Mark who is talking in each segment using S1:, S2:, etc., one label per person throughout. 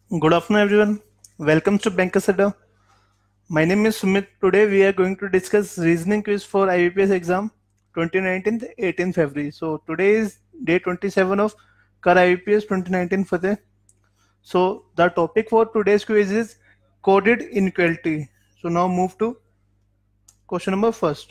S1: Good afternoon, everyone. Welcome to BANKERSADDA. My name is Sumit. Today we are going to discuss reasoning quiz for IBPS exam 2019 18 February. So today is day 27 of Kar IBPS 2019 FATEH. So the topic for today's quiz is coded inequality. So now move to question number first.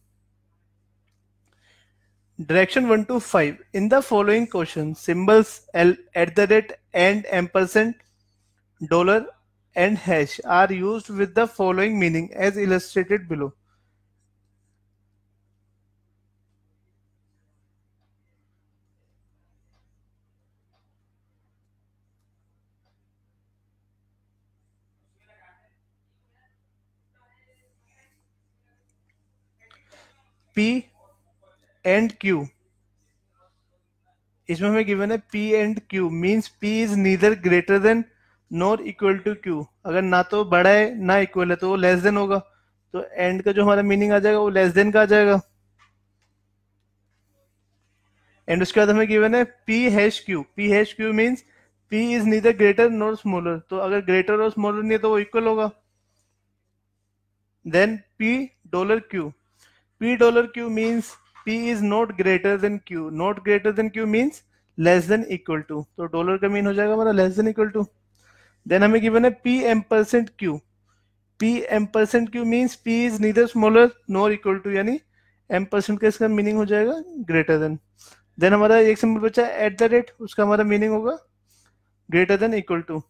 S1: Direction 1 to 5. In the following question, symbols L, and ampersand, dollar and hash are used with the following meaning as illustrated below. P and Q. इसमें हमें given है P and Q means P is neither greater than nor equal to Q. अगर ना तो बड़ा है ना equal है तो वो लेस देन होगा. तो एंड का जो हमारा मीनिंग आ जाएगा वो लेस देन का आ जाएगा. एंड उसके बाद हमें गिवन है P hash Q. P hash Q means P is neither greater nor smaller. तो अगर ग्रेटर और स्मॉलर नहीं है तो वो इक्वल होगा. Then P dollar Q. P dollar Q means P is not greater than Q. Not greater than Q means less than equal to. तो dollar का मीन हो जाएगा हमारा less than equal to. Then हमें given है P ampersand Q. P ampersand Q means P is neither smaller nor equal to, यानी ampersand का इसका मीनिंग हो जाएगा greater than. देन हमारा एक सिंबल बचा एट द रेट, उसका हमारा मीनिंग होगा greater than equal to.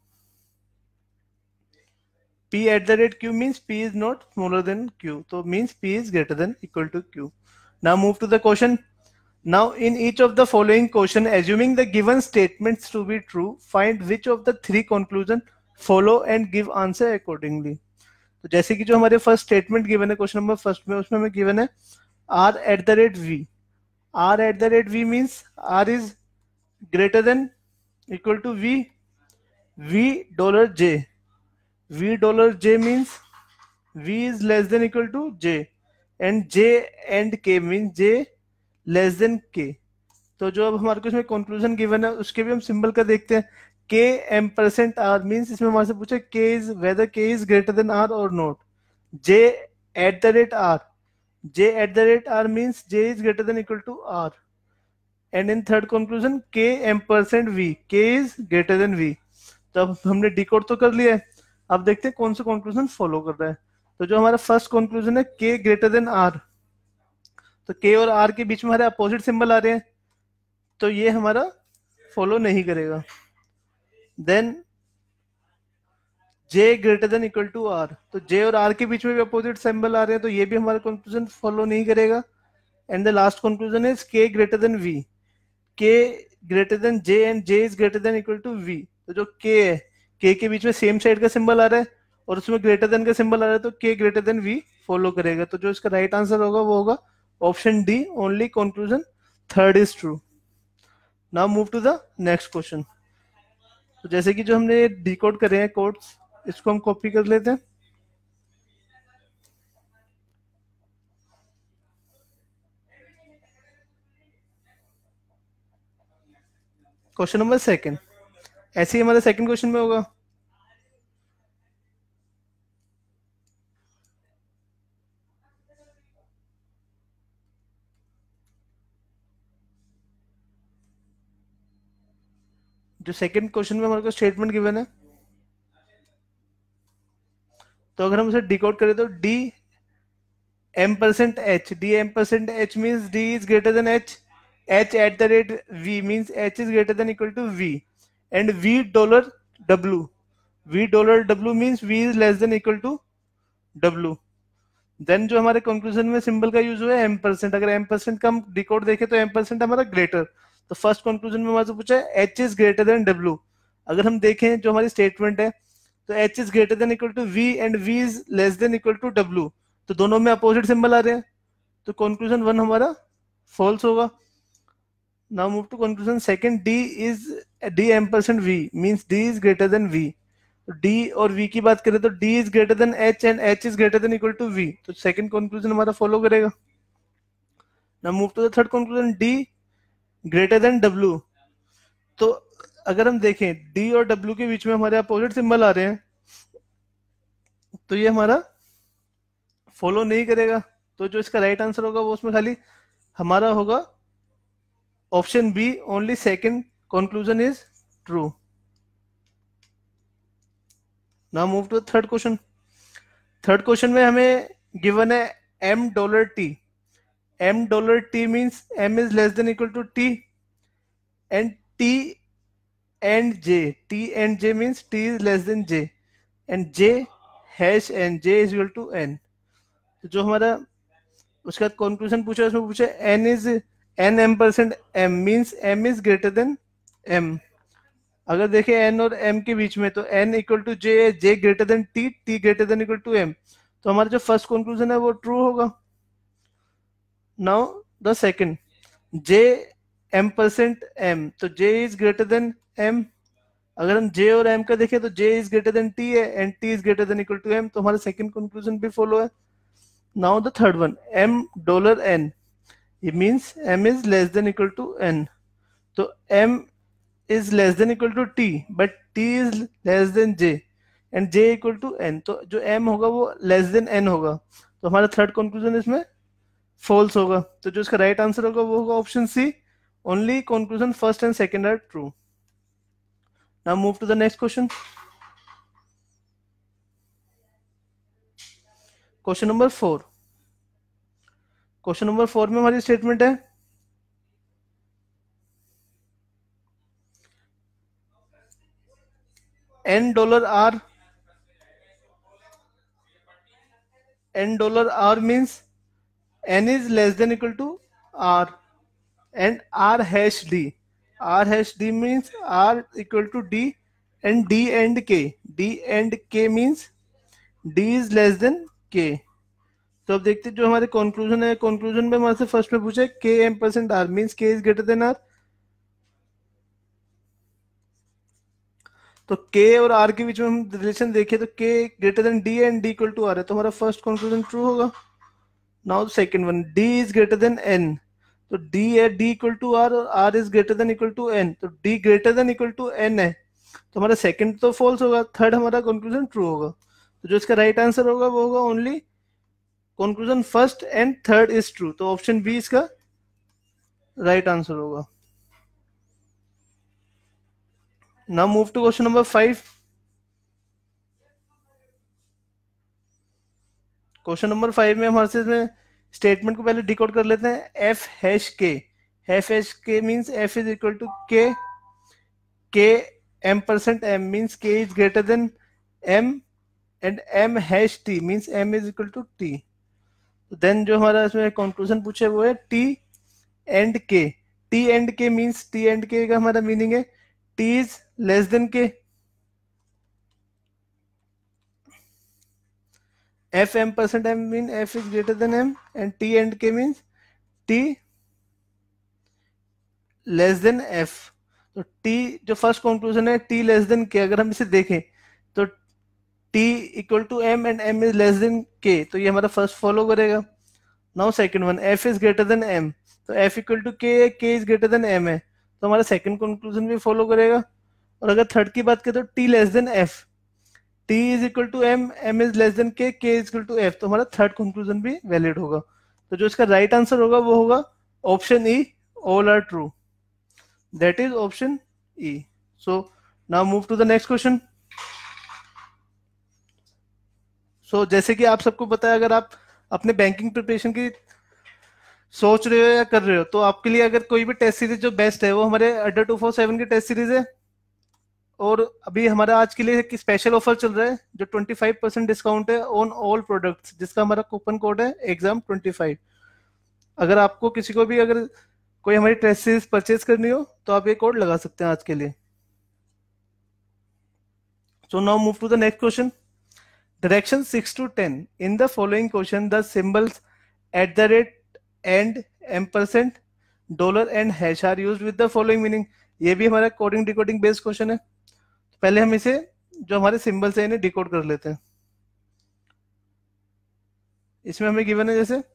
S1: P at the rate Q means P is not smaller than Q. So means P is greater than equal to Q. Now move to the question. Now in each of the following question, assuming the given statements to be true, find which of the three conclusion follow and give answer accordingly. तो जैसे कि जो हमारे first statement given है question number first में, उसमें हमें given है R at the rate V. R at the rate V means R is greater than equal to V. V dollar J. V dollar J means V is less than equal to J, and J and K means J less than K. तो जो अब हमारे को इसमें conclusion given है उसके भी हम सिंबल का देखते हैं. K ampersand R means इसमें हमारे से पूछा K is whether K is greater than R or not. J at the rate R. J at the rate R means J is greater than equal to R. And in third conclusion K ampersand V. K is greater than V. तो अब हमने decode तो कर लिया है. अब देखते हैं कौन सा कंक्लूजन फॉलो कर रहा है. तो जो हमारा फर्स्ट कंक्लूजन है K ग्रेटर देन R, तो K और R के बीच में हमारे अपोजिट सिंबल आ रहे हैं, तो ये हमारा फॉलो नहीं करेगा. Then J greater than equal to R, तो J और R के बीच में भी अपोजिट सिंबल आ रहे हैं, तो ये भी हमारा कंक्लूजन फॉलो नहीं करेगा. And the last conclusion is K greater than V. K greater than J and J is greater than equal to V. तो जो K है, K के बीच में सेम साइड का सिंबल आ रहा है और उसमें ग्रेटर देन का सिंबल आ रहा है, तो K greater than V follow करेगा. तो जो इसका राइट आंसर होगा वो होगा option D. Only conclusion third is true. Now move to the next question. तो जैसे कि जो हमने डिकोड करे हैं कोड्स, इसको हम कॉपी कर लेते हैं. क्वेश्चन नंबर सेकंड ऐसे ही हमारा सेकंड क्वेश्चन में होगा. जो सेकंड क्वेश्चन में हमारे को स्टेटमेंट गिवन है, तो अगर हम उसे डिकोड करें तो D ampersand H. D ampersand H means D is greater than H. H at the rate V means H is greater than equal to V. And V dollar W. V dollar W means V is less than equal to W. Then जो हमारे conclusion में symbol का use हुआ है ampersand. अगर ampersand का हम decode देखें तो एम्परसेंट हमारा ग्रेटर. तो फर्स्ट कंक्लूजन में हमारे से पूछा है H is greater than W. अगर हम देखें जो हमारी स्टेटमेंट है, तो H is greater than equal to V and V is less than equal to W. तो दोनों में अपोजिट सिंबल आ रहे हैं, तो कंक्लूजन वन हमारा फॉल्स होगा. Now move to conclusion second. D ampersand V means D is greater than V. D और V की बात करें तो D is greater than H and H is greater than equal to V. तो second conclusion हमारा follow करेगा. Now move to the third conclusion. D greater than W. तो अगर हम देखें डी और डब्ल्यू के बीच में हमारे अपोजिट सिंबल आ रहे हैं तो ये हमारा फॉलो नहीं करेगा। तो जो इसका राइट आंसर होगा वो उसमें खाली हमारा होगा option B, only second conclusion is true. Now move to third question. Third question में हमें गिवन है M dollar T. M dollar T means M is less than equal to T and T and J. T and J means T is less than J and J hash N, J is equal to N. जो हमारा उसका conclusion पूछा उसमें पूछा N is N M percent M means M is greater than M. अगर देखें N और M के बीच में तो एन इक्वल टू जे है, J greater than T, T greater than equal to M. तो हमारा जो फर्स्ट कंक्लूजन है वो ट्रू होगा। Now the second, J M percent M, तो J is greater than M. अगर हम जे और एम का देखें तो J is greater than T है and T is greater than equal to M, तो हमारा सेकंड कंक्लूजन भी फॉलो है। Now the third one, M dollar N, it means m is less than equal to n। तो m is less than equal to t but t is less than j and j equal to n। तो जो m होगा वो less than n होगा, तो हमारा third conclusion इसमें false होगा। तो जो इसका राइट आंसर होगा वो होगा option C, only conclusion first and second are true. Now move to the next question. Question number 4। Question number 4 में हमारी स्टेटमेंट है N dollar R. N dollar R means n is less than equal to r and r hash d। r hash d means r equal to d and d and k। d and k means d is less than k। तो अब देखते हैं जो हमारे conclusion है, conclusion में हमारे से फर्स्ट में पूछा है k m percent r means k is greater than r। तो k और r के बीच में हम रिलेशन देखें तो k greater than d and d equal to r है, तो हमारा फर्स्ट कंक्लूजन ट्रू होगा। Now second one, d is greater than n, तो d है d इक्वल टू r और r is greater than equal to n, तो d greater than equal to n है, तो हमारा सेकंड तो फॉल्स होगा, थर्ड हमारा कंक्लूजन ट्रू होगा। तो जो इसका राइट आंसर होगा वो होगा only conclusion first and third is true, तो ऑप्शन बी इसका राइट आंसर होगा। Now move to question number 5। Question number 5 में हमारे से स्टेटमेंट को पहले डिकोड कर लेते हैं। F hash K, F hash K means F is equal to K, K M percent M means K is greater than M and M hash T means M is equal to T. Then जो हमारा इसमें conclusion पूछे वो है T and K. T and K means T and K का हमारा meaning है T is less than K, F M percent M mean F is greater than M and T and K means T less than F. तो T जो first conclusion है T less than K, अगर हम इसे देखें तो T equal to M and M is less than K, तो ये हमारा फर्स्ट फॉलो करेगा। Now second one, F is greater than M, तो F equal to K is greater than M है, तो हमारा सेकंड कंक्लूजन भी फॉलो करेगा। और अगर थर्ड की बात करें तो T less than F, T is equal to M, M is less than K is equal to F, तो हमारा थर्ड कंक्लूजन भी वैलिड होगा। तो जो इसका राइट आंसर होगा वो होगा option E, all are true, that is option E. So now move to the next question. So जैसे कि आप सबको पता है, अगर आप अपने बैंकिंग प्रिपरेशन की सोच रहे हो या कर रहे हो तो आपके लिए अगर कोई भी टेस्ट सीरीज जो बेस्ट है वो हमारे अड्डा 247 की टेस्ट सीरीज है। और अभी हमारा आज के लिए एक स्पेशल ऑफर चल रहा है जो 25% डिस्काउंट है ऑन ऑल प्रोडक्ट्स, जिसका हमारा कूपन कोड है एग्जाम25। अगर आपको किसी को भी अगर कोई हमारी टेस्ट सीरीज परचेज करनी हो तो आप ये कोड लगा सकते हैं आज के लिए। So now move to the next question. Direction 6 to 10 in the following question the symbols at the rate and M percent dollar and hash are used with the following meaning. ये भी हमारा coding decoding based question है। पहले हम इसे जो हमारे symbols है इन्हें डिकोड कर लेते हैं। इसमें हमें गिवन है जैसे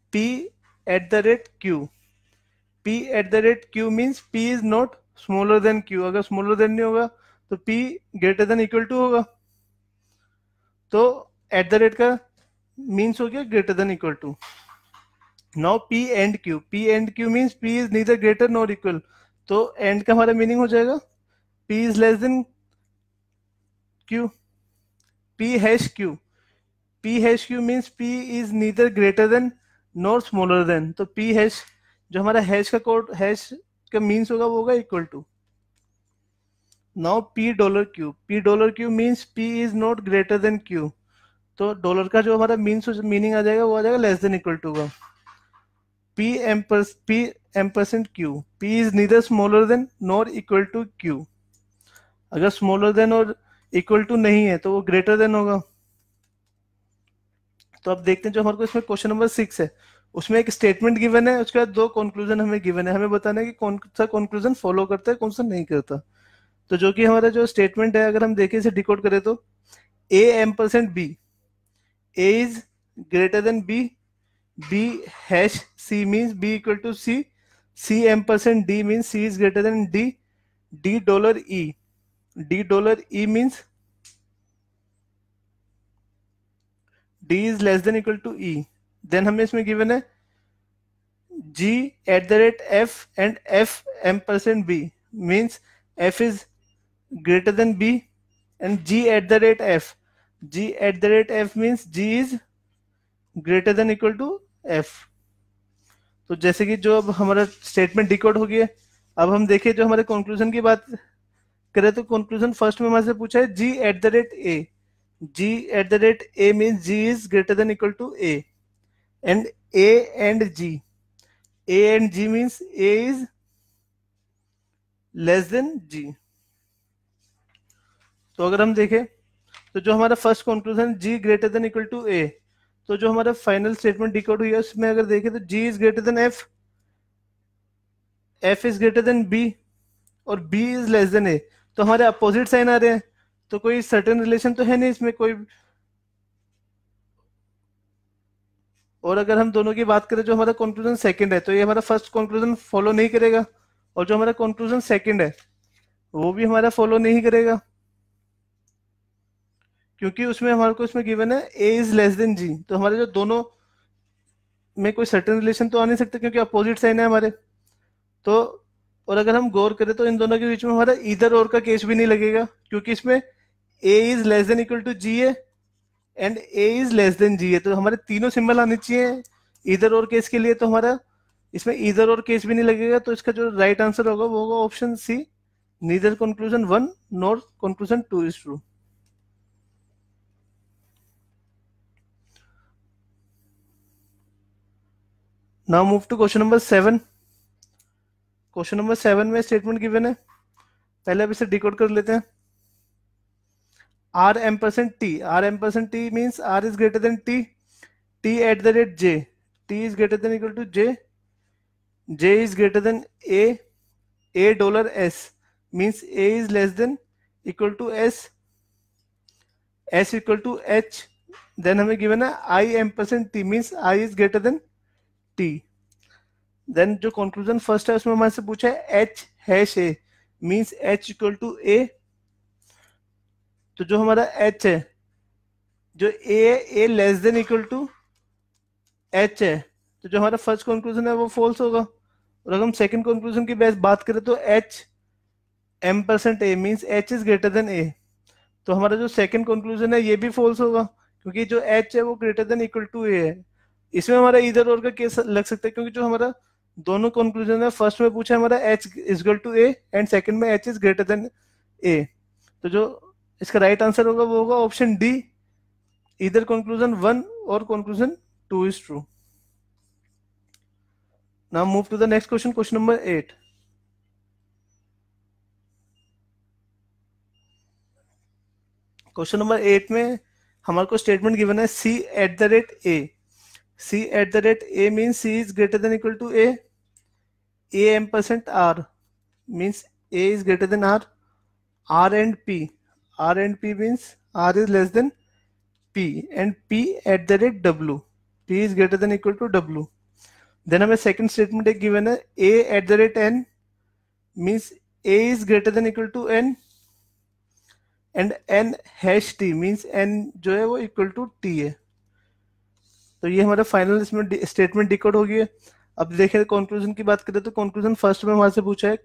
S1: P at the rate Q. P at the rate Q means P is not smaller than Q. अगर smaller than नहीं होगा तो P greater than equal to होगा. तो at the rate का means हो गया greater than equal to. Now P and Q. P and Q means P is neither greater nor equal. तो and का हमारा meaning हो जाएगा P is less than Q. P hash Q. P hash Q means P is neither greater than nor smaller than. तो P hash जो हमारा hash का code hash का मीन्स होगा वो होगा equal to. Now P dollar Q. P dollar Q means P is not greater than Q. तो dollar का जो हमारा मीनिंग आ जाएगा वो आ जाएगा लेस देन इक्वल टू का. P ampersand Q. P is neither smaller than nor equal to Q. अगर स्मॉलर देन और इक्वल टू नहीं है तो वो ग्रेटर देन होगा. तो अब देखते हैं जो हमारे को इसमें क्वेश्चन नंबर 6 है उसमें एक स्टेटमेंट गिवन है, उसके बाद दो कंक्लूजन हमें गिवन है. हमें बताना है कि कौन सा कंक्लूजन फॉलो करता है कौन सा नहीं करता. तो जो कि हमारा जो स्टेटमेंट है अगर हम देखें इसे डिकोड करें तो A ampersand B. A is greater than B. B hash C means B equal to C. C ampersand D means C is greater than D. D dollar E. D dollar E means D is less than equal to E. Then हमें इसमें given है G at the rate F and F ampersand B means F is greater than B and G at the rate F. G at the rate F means G is greater than equal to F. तो जैसे कि जो अब हमारा statement decode हो गया, अब हम देखें जो हमारे कंक्लूजन की बात करें तो कंक्लूजन फर्स्ट में हमारे से पूछा है G at the rate A. G at the rate A means G is greater than equal to A. And A and G. A and G means A is less than G. तो अगर हम देखें तो जो हमारा first conclusion G greater than equal to A, तो जो हमारा फाइनल स्टेटमेंट डिकोड हुई है उसमें अगर देखें तो G is greater than F, F is greater than B और B is less than A. तो हमारे अपोजिट साइन आ रहे हैं तो कोई सर्टेन रिलेशन तो है नहीं इसमें कोई. और अगर हम दोनों की बात करें जो हमारा कंक्लूजन सेकंड है तो ये हमारा फर्स्ट कंक्लूजन फॉलो नहीं करेगा और जो हमारा कंक्लूजन सेकंड है वो भी हमारा फॉलो नहीं करेगा क्योंकि उसमें हमारे को इसमें गिवन है A is less than G. तो हमारे जो दोनों में कोई सर्टेन रिलेशन तो आ नहीं सकता क्योंकि अपोजिट साइन है हमारे. तो और अगर हम गौर करें तो इन दोनों के बीच में हमारा इधर और का केस भी नहीं लगेगा क्योंकि इसमें A is less than equal to G है and A is less than G है. तो हमारे तीनों सिंबल आने चाहिए इधर और केस के लिए. तो हमारा इसमें इधर और केस भी नहीं लगेगा. तो इसका जो राइट आंसर होगा वो होगा option C, neither conclusion 1 nor conclusion 2 is true. Now move to question number 7. Question number 7 में स्टेटमेंट गिवन है. पहले अब इसे डिकोड कर लेते हैं. R ampersand T. R ampersand T means R is greater than T. T at the rate J. T is greater than equal to J. J is greater than A. A dollar S means A is less than equal to S. S equal to H. Then हमें given है I ampersand T means I is greater than T. Then जो conclusion first है उसमें हमारे से पूछा है H hash A means H equal to A. तो जो हमारा H है जो A है A less than equal to H है. तो जो हमारा फर्स्ट कंक्लूजन है वो फॉल्स होगा. और अगर हम सेकंड कंक्लूजन की बात करें तो H ampersand A means H is greater than A. तो हमारा जो सेकंड कंक्लूजन है ये भी फॉल्स होगा क्योंकि जो H है वो greater than equal to A है. इसमें हमारा इधर और का केस लग सकता है क्योंकि जो हमारा दोनों कंक्लूजन है फर्स्ट में पूछा हमारा H is equal to A and second में H is greater than A. तो जो इसका राइट आंसर होगा वो होगा ऑप्शन डी, इधर कंक्लूजन 1 और conclusion 2 is true. Now move to the next question, question number 8. Question number 8 में हमारे को स्टेटमेंट गिवन है C at the rate A. C at the rate A means C is greater than equal to A. A ampersand R means A is greater than R. R and P. R and P means R is less than P and P at the rate W. P is greater than equal to W. Then हमें second statement एक given है a at the rate n means a is greater than equal to n and n hash t means n जो है वो equal to t है। तो ये हमारा फाइनल इसमें स्टेटमेंट डिकोड हो गया। अब देखें कंक्लूजन की बात करें तो कंक्लूजन फर्स्ट में हमारे से पूछा है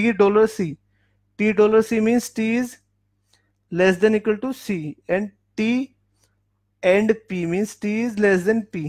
S1: $t means t is less than equal to c and t and p means t is less than p।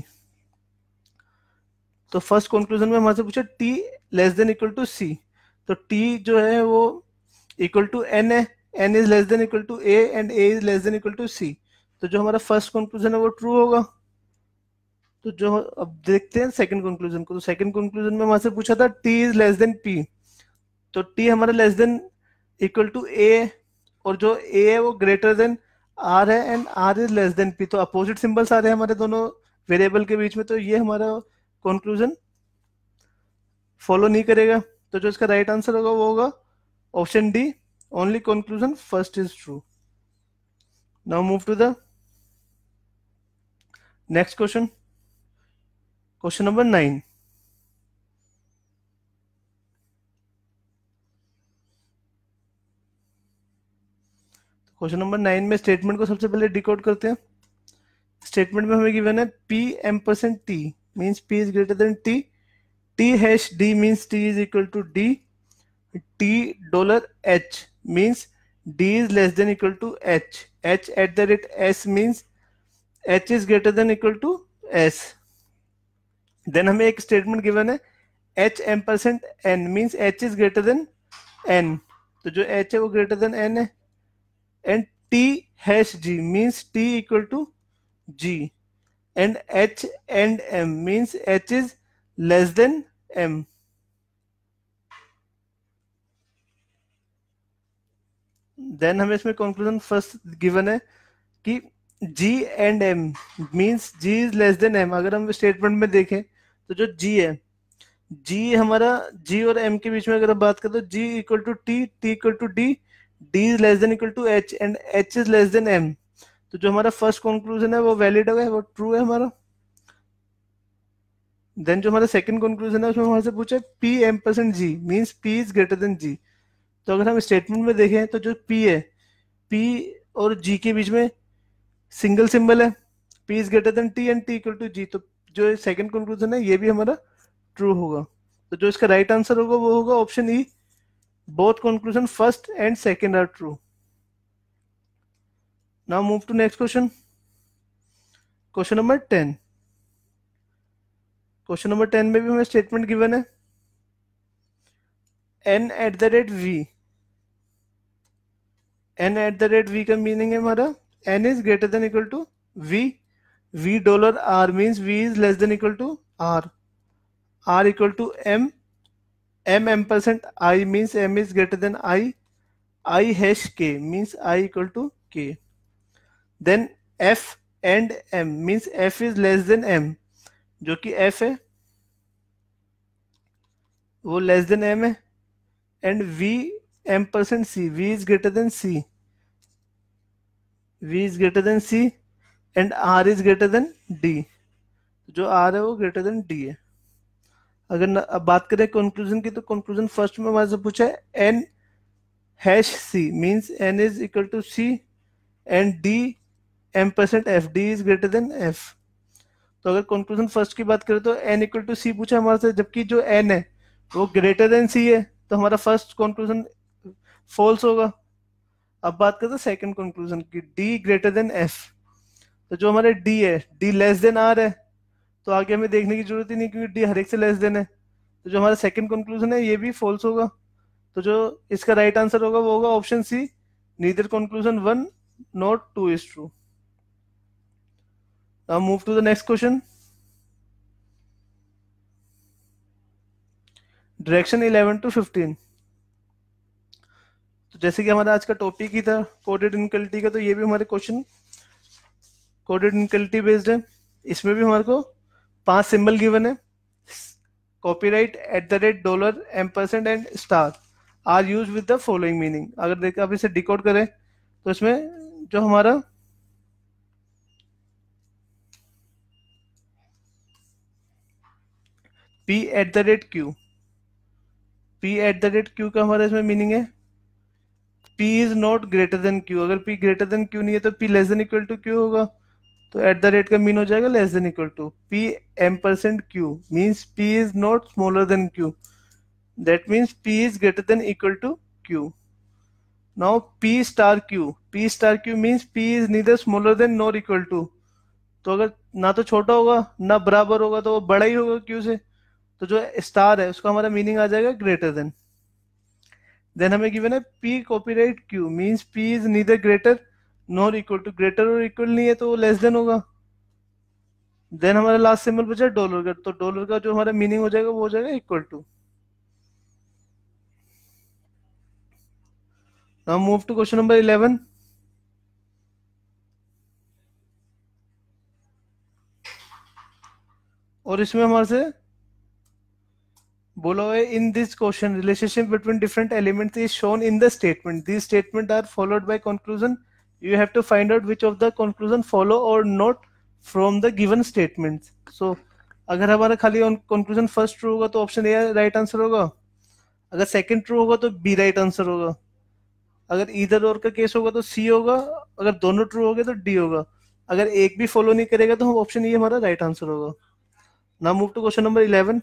S1: तो फर्स्ट कंक्लूजन में हमारे से पूछा t less than equal to c, तो t जो है वो इक्वल टू n है, n is less than equal to a and a is less than equal to c। तो जो हमारा फर्स्ट कंक्लूजन है वो ट्रू होगा। तो जो अब देखते हैं सेकंड कंक्लूजन को। तो सेकंड कंक्लूजन में हमारे से पूछा था t is less than p, तो t हमारा less than equal to a और जो a है वो ग्रेटर देन r है and r is less than p। तो अपोजिट सिंबल्स आ रहे हैं हमारे दोनों वेरिएबल के बीच में, तो ये हमारा कंक्लूजन फॉलो नहीं करेगा। तो जो इसका राइट आंसर होगा वो होगा option D, only conclusion first is true. Now move to the next question, question number 9। Question number 9 में स्टेटमेंट को सबसे पहले डिकोड करते हैं। स्टेटमेंट में हमें गिवन है p ampersand t means p is greater than t, t hash d means t is equal to d, t dollar h means d is less than equal to h, h at the rate s means h is greater than equal to s। Then हमें एक statement given है h ampersand n means h is greater than n, तो जो h है वो greater than n है and t hash g means t equal to g and h and m means h is less than m। Then हमें इसमें conclusion first given है कि g and m means g is less than m। अगर हम statement में देखें तो जो g है, g हमारा g और m के बीच में अगर हम बात करें तो g equal to t, t equal to d, d is less than equal to h and h is less than m। तो जो हमारा फर्स्ट कंक्लूजन है वो वैलिड है, वो ट्रू है हमारा। देन जो हमारा सेकंड कंक्लूजन है उसमें हमारे से पूछा p ampersand g means p is greater than g। तो अगर हम स्टेटमेंट में देखें तो जो p है, p और g के बीच में सिंगल सिंबल है, p is greater than t and t equal to g। तो जो सेकंड कंक्लूजन है ये भी हमारा ट्रू होगा। तो जो इसका राइट आंसर होगा वो होगा option E, both conclusion first and second are true. Now move to next question, question number 10। Question number 10 में भी हमें स्टेटमेंट गिवन है n at the rate v। n at the rate v का meaning है हमारा n is greater than equal to v, v dollar r means v is less than equal to r, r equal to m, m ampersand I means m is greater than I hash k means I equal to k। Then f and m means f is less than m, जो कि f है वो less than m है and v ampersand c, v is greater than c, v is greater than c and r is greater than d, जो r है वो greater than d है। अगर अब बात करें कंक्लूजन की, तो कंक्लूजन फर्स्ट में हमारे से पूछा है n hash c means n is equal to c and d ampersand f, d is greater than f। तो अगर कंक्लूजन फर्स्ट की बात करें तो n इक्वल टू c पूछा हमारे से, जबकि जो n है वो ग्रेटर देन c है, तो हमारा फर्स्ट कंक्लूजन फॉल्स होगा। अब बात करते हैं सेकंड कंक्लूजन की, d ग्रेटर देन f। तो जो हमारे d है, d लेस देन r है, तो आगे हमें देखने की जरूरत ही नहीं क्योंकि d हर एक से लेस देन है। तो जो हमारा सेकंड कंक्लूजन है ये भी फॉल्स होगा। तो जो इसका राइट आंसर होगा वो होगा option C, neither conclusion 1 not 2 is true. Now move to the next question, direction 11 to 15। तो जैसे कि हमारा आज का टॉपिक ही था कोडेड इनक्वलिटी का, तो ये भी हमारे क्वेश्चन कोडेड इनक्वलिटी बेस्ड है। इसमें भी हमारे को 5 सिंबल गिवन है, copyright, at the rate, dollar, ampersand and star are use with the following meaning. अगर देखिए आप इसे डिकोड करें तो इसमें जो हमारा P at the rate Q, P at the rate Q का हमारा इसमें मीनिंग है P is not greater than Q। अगर P ग्रेटर देन Q नहीं है तो P less than equal to Q होगा। तो एट द रेट का मीन हो जाएगा less than equal to P M% Q means P is not smaller than Q, that means P is greater than equal to Q। Now P star Q, P star Q means P is neither smaller than nor equal to. तो अगर ना तो छोटा होगा ना बराबर होगा तो वो बड़ा ही होगा Q से। तो जो स्टार है उसका हमारा मीनिंग आ जाएगा ग्रेटर देन हमें गिवन है P copyright Q means P is neither greater nor equal to, greater और इक्वल नहीं है तो वो लेस देन होगा। देन हमारा लास्ट सिंबल बचा डॉलर का, तो डॉलर का जो हमारा मीनिंग हो जाएगा वो हो जाएगा equal to. Now move to question number 11। और इसमें हमारे से बोला हुआ है in this question relationship between different elements is shown in the statement, this statement are followed by conclusion, you have to find out which of the conclusion follow और not from the given statement. So अगर हमारा खाली conclusion first true होगा तो option A right answer होगा, अगर second true होगा तो बी राइट आंसर होगा, अगर इधर और का केस होगा तो सी होगा, अगर दोनों ट्रू हो गए तो डी होगा, अगर एक भी फॉलो नहीं करेगा तो हम ऑप्शन ए हमारा राइट आंसर होगा। Now move to question number 11।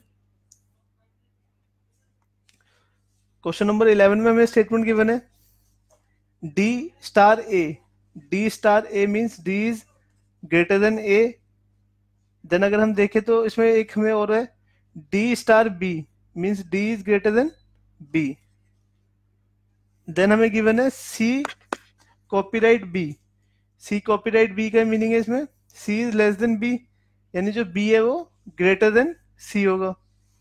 S1: Question number 11 में हमें स्टेटमेंट गिवन है D star A, D star A means D is greater than A. Then अगर हम देखें तो इसमें एक हमें और है D star B means D is greater than B. Then हमें गिवन है C copyright B, C copyright B का मीनिंग है इसमें C is less than B, यानी जो बी है वो ग्रेटर देन सी होगा।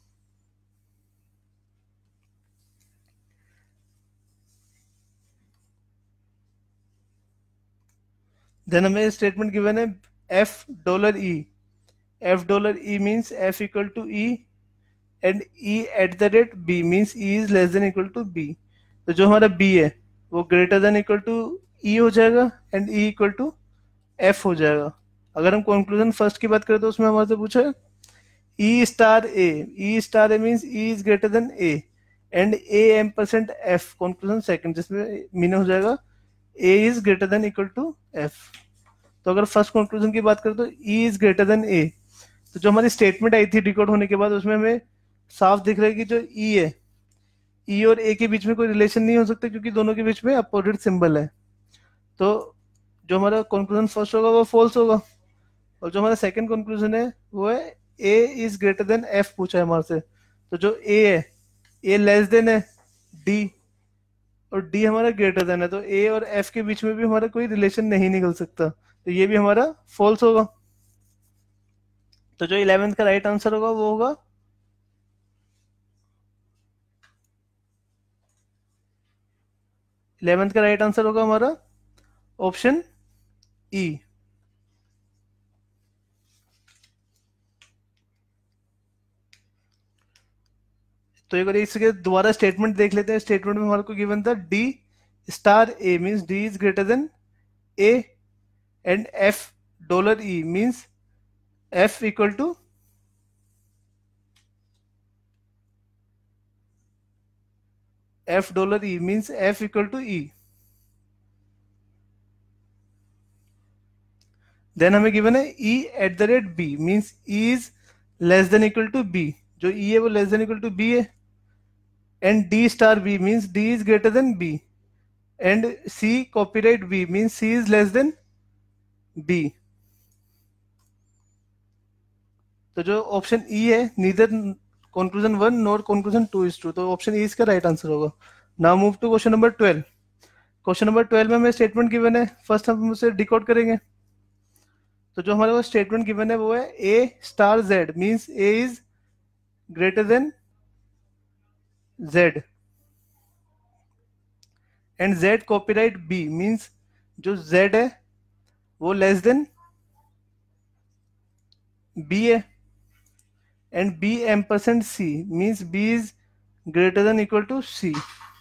S1: देन हमें स्टेटमेंट गिवन है F dollar E, F dollar E means F equal to E and E at the rate B means E is less than equal to B. तो जो हमारा B है वो greater than equal to E हो जाएगा and E equal to F हो जाएगा। अगर हम कंक्लूजन फर्स्ट की बात करें तो उसमें हमारे से पूछा है E star A, E star A means E is greater than A and A M percent F, conclusion second जिसमें मीनिंग हो जाएगा A is greater than equal to F. तो अगर फर्स्ट कंक्लूजन की बात करें तो E is greater than A, तो जो हमारी स्टेटमेंट आई थी डिकोड होने के बाद उसमें हमें साफ दिख रहा है कि जो ई है ई और ए के बीच में कोई रिलेशन नहीं हो सकता क्योंकि दोनों के बीच में अपोजिट सिंबल है। तो जो हमारा कंक्लूजन फर्स्ट होगा वो फॉल्स होगा, और जो हमारा सेकंड कंक्लूजन है वो है A is greater than F पूछा है हमारे से। तो जो ए है ए लेस देन है डी और डी हमारा ग्रेटर देन है, तो ए और एफ के बीच में भी हमारा कोई रिलेशन नहीं निकल सकता, तो ये भी हमारा फॉल्स होगा। तो जो 11th का राइट आंसर होगा वो होगा 11th का राइट आंसर होगा हमारा ऑप्शन ई। तो एक बार इसके दोबारा स्टेटमेंट देख लेते हैं। स्टेटमेंट में हमारे को गिवन था D star A means D is greater than A and F dollar E means F equal to F dollar E means F equal to E. Then हमें गिवन है E at the rate B means E is less than equal to B, जो E है वो less than equal to B है and D star B means D is greater than B and C copyright B means C is less than B. तो जो option E है neither conclusion 1 nor conclusion 2 is true, तो option E इसका right answer होगा। Now move to question number 12। Question number 12 में हमें statement given है, first हम उसे डिकोड करेंगे। तो जो हमारे पास स्टेटमेंट गिवन है वो है A star Z means A is greater than Z and Z copyright B means जो जेड है वो लेस देन बी है and B M percent C means B is greater than equal to C.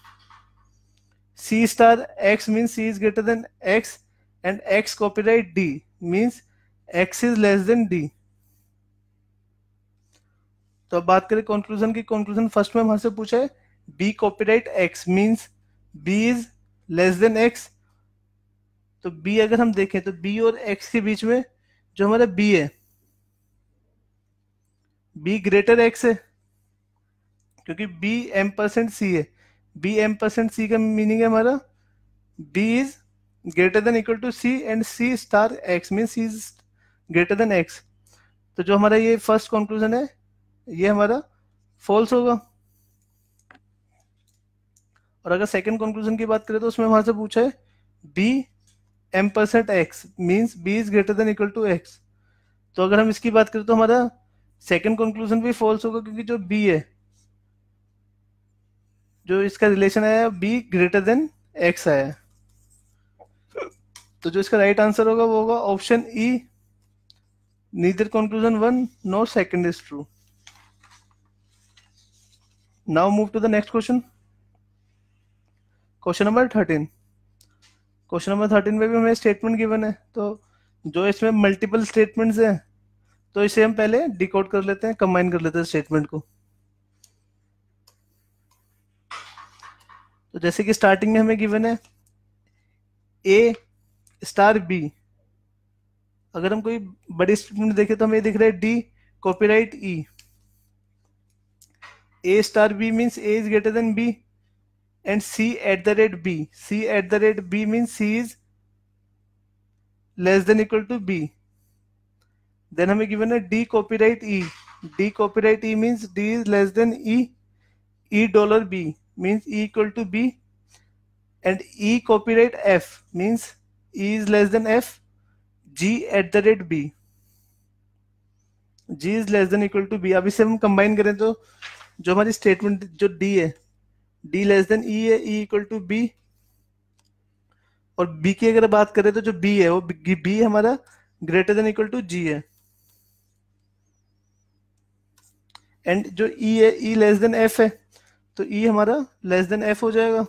S1: C star X means C is greater than X and X copyright D means X is less than D. तो अब बात करें conclusion की। Conclusion first में हमारे से पूछा है B copyright X means B is less than X. तो बी अगर हम देखें तो बी और एक्स के बीच में जो हमारा बी है, बी ग्रेटर एक्स है, क्योंकि बी एम परसेंट सी है। बी एम परसेंट सी का मीनिंग है हमारा B is greater than equal to C and C star X mean C is greater than X. तो जो हमारा ये फर्स्ट कंक्लूजन है ये हमारा फॉल्स होगा। और अगर सेकंड कंक्लूजन की बात करें तो उसमें हमारे से पूछा है B M percent X means B is greater than equal to X. तो अगर हम इसकी बात करें तो हमारा सेकंड कंक्लूजन भी फॉल्स होगा, क्योंकि जो बी है, जो इसका रिलेशन आया बी ग्रेटर देन एक्स आया है। तो जो इसका राइट आंसर होगा वो होगा option E, neither conclusion one nor second is true. Now move to the next question, question number 13। Question number 13 में भी हमें स्टेटमेंट गिवन है, तो जो इसमें मल्टीपल स्टेटमेंट्स हैं तो इसे हम पहले डिकोड कर लेते हैं, कंबाइन कर लेते हैं स्टेटमेंट को। तो जैसे कि स्टार्टिंग में हमें गिवन है ए स्टार बी। अगर हम कोई बड़ी स्टेटमेंट देखें तो हमें दिख रहा है D copyright E. A star B means A is greater than B and C at the rate B. C at the rate B means C is less than equal to B. Then हमें given है D copyright E. D copyright E means D is less than E. E dollar B means E equal to B and E copyright F means E is less than F. Ji at the rate B, G is less than equal to B. अब इसे हम combine करें तो जो हमारी statement जो D है, D less than E है, ई इक्वल टू बी। और बी की अगर बात करें तो जो बी है वो बी हमारा greater than equal to G है। एंड जो ई है ई लेस देन एफ है, तो ई हमारा लेस देन एफ हो जाएगा।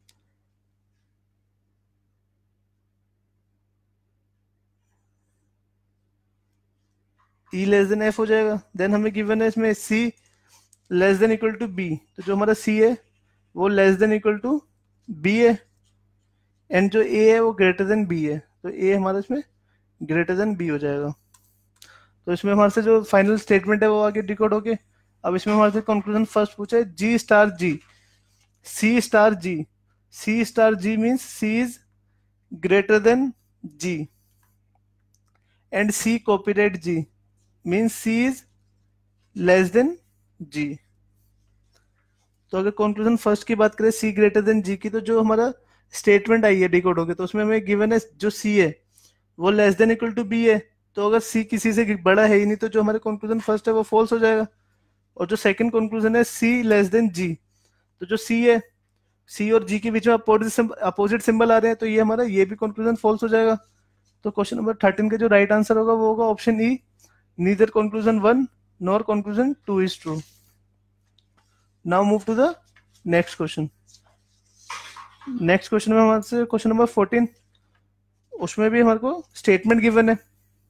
S1: ई लेस देन एफ हो जाएगा। देन हमें गिवन है इसमें C less than equal to B. तो जो हमारा सी है वो less than equal to B है एंड जो ए है वो ग्रेटर देन बी है, तो ए हमारा इसमें ग्रेटर देन बी हो जाएगा। तो इसमें हमारे से जो फाइनल स्टेटमेंट है वो आगे डिकोड होके अब इसमें हमारे से कंक्लूजन फर्स्ट पूछा है G star G, C star G. C star G means C is greater than G and C copyright G means C is less than G. तो अगर कंक्लूजन फर्स्ट की बात करें सी ग्रेटर देन जी की, तो जो हमारा स्टेटमेंट आई है डिकोड होके तो उसमें हमें गिवन है जो सी है वो less than equal to B है। तो अगर सी किसी से बड़ा है ही नहीं तो जो हमारे कंक्लूजन फर्स्ट है वो फॉल्स हो जाएगा। और जो सेकंड कंक्लूजन है सी लेस देन जी, तो जो सी है, सी और जी के बीच में अपोजिट सिंबल आ रहे हैं, तो ये हमारा ये भी कंक्लूजन फॉल्स हो जाएगा। तो क्वेश्चन नंबर 13 का जो राइट आंसर होगा वो होगा option E, neither conclusion 1 nor conclusion 2 is true. Now move to the next question. Next question में हमारे से क्वेश्चन नंबर 14, उसमें भी हमारे को स्टेटमेंट गिवन है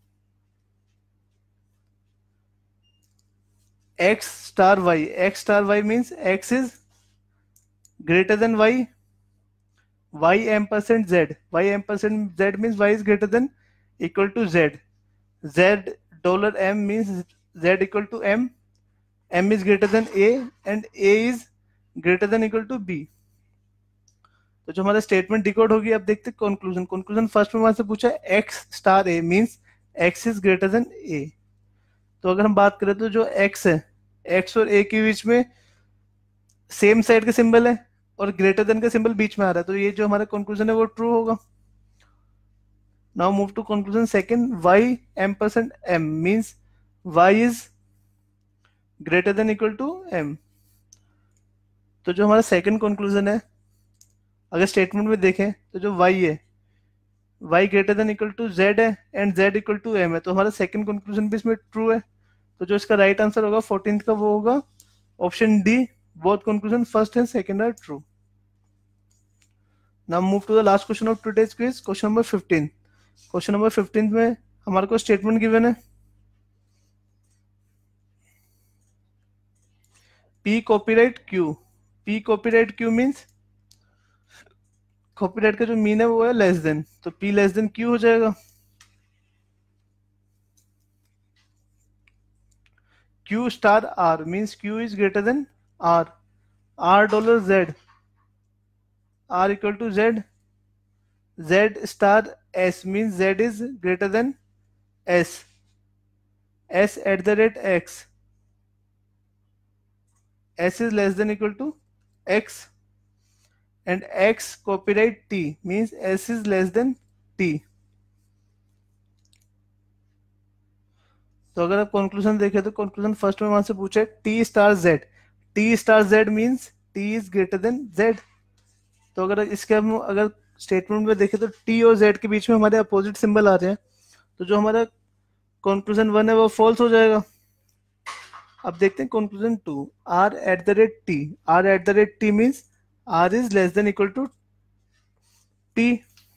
S1: x star y। x star y means x is greater than y, y m% z। y m% z means y is greater than equal to z। z dollar m means z equal to m, m is greater than a and a is greater than equal to b। तो जो हमारा statement decode होगी, अब देखते हैं conclusion. Conclusion first में हमारे से पूछा है x star a means x is greater than a। तो अगर हम बात करें तो जो x है, x और a के बीच में सेम साइड का सिंबल है और ग्रेटर देन का सिंबल बीच में आ रहा है, तो ये जो हमारा कंक्लूजन है वो ट्रू होगा। Now move to conclusion second, y m% m means y is greater than equal to m। तो जो हमारा सेकंड कंक्लूजन है, अगर स्टेटमेंट में देखें तो जो y है y greater than equal to z है and z equal to m है, तो हमारा सेकंड कंक्लूजन भी इसमें ट्रू है। तो जो इसका राइट आंसर होगा 14th का वो होगा option D, both conclusion first and second are true. Now move to the last question of today's quiz, question number 15। क्वेश्चन नंबर 15 में हमारे को स्टेटमेंट गिवन है P copyright Q. P copyright Q means copyright का जो mean है वो है लेस देन, तो P लेस देन Q हो जाएगा. Q star R means Q is greater than R. R dollar Z. R equal to Z. Z star S means Z is greater than S. S at the rate X. S is less than equal to X. And X copyright T means S is less than T. तो अगर आप conclusion देखें तो conclusion first में वहां से पूछा है T star Z. T star Z means T is greater than Z. तो अगर इसके हम अगर स्टेटमेंट में देखें तो टी और जेड के बीच में हमारे अपोजिट सिंबल आ रहे हैं, तो जो हमारा कंक्लूजन 1 है वो फॉल्स हो जाएगा. अब देखते हैं conclusion 2. R at the rate T. R at the rate T means R is less than equal to T.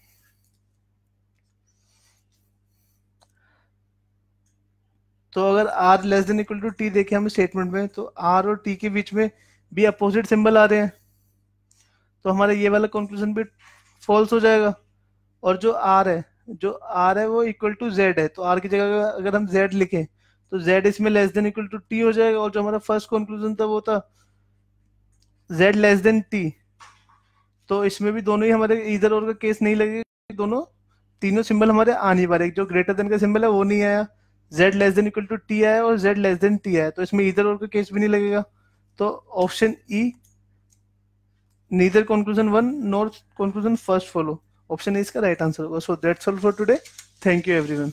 S1: तो अगर r less than equal to T देखें हम स्टेटमेंट में, तो r और t के बीच में भी अपोजिट सिंबल आ रहे हैं, तो हमारा ये वाला कंक्लूजन भी फॉल्स हो जाएगा. और जो r है वो इक्वल टू z है, तो r की जगह अगर हम z लिखें तो z इसमें less than equal to t हो जाएगा. और जो हमारा फर्स्ट कंक्लूजन था वो था z लेस देन t. तो इसमें भी दोनों ही हमारे इधर और का केस नहीं लगेगा, दोनों तीनों सिंबल हमारे आ नहीं पा रहे. जो ग्रेटर देन का सिंबल है वो नहीं आया, z less than equal to T आया और z लेस देन टी आया, तो इसमें इधर और का केस भी नहीं लगेगा. तो option E, neither conclusion 1 nor conclusion first follow, option A इसका राइट आंसर होगा. So that's all for today. Thank you everyone.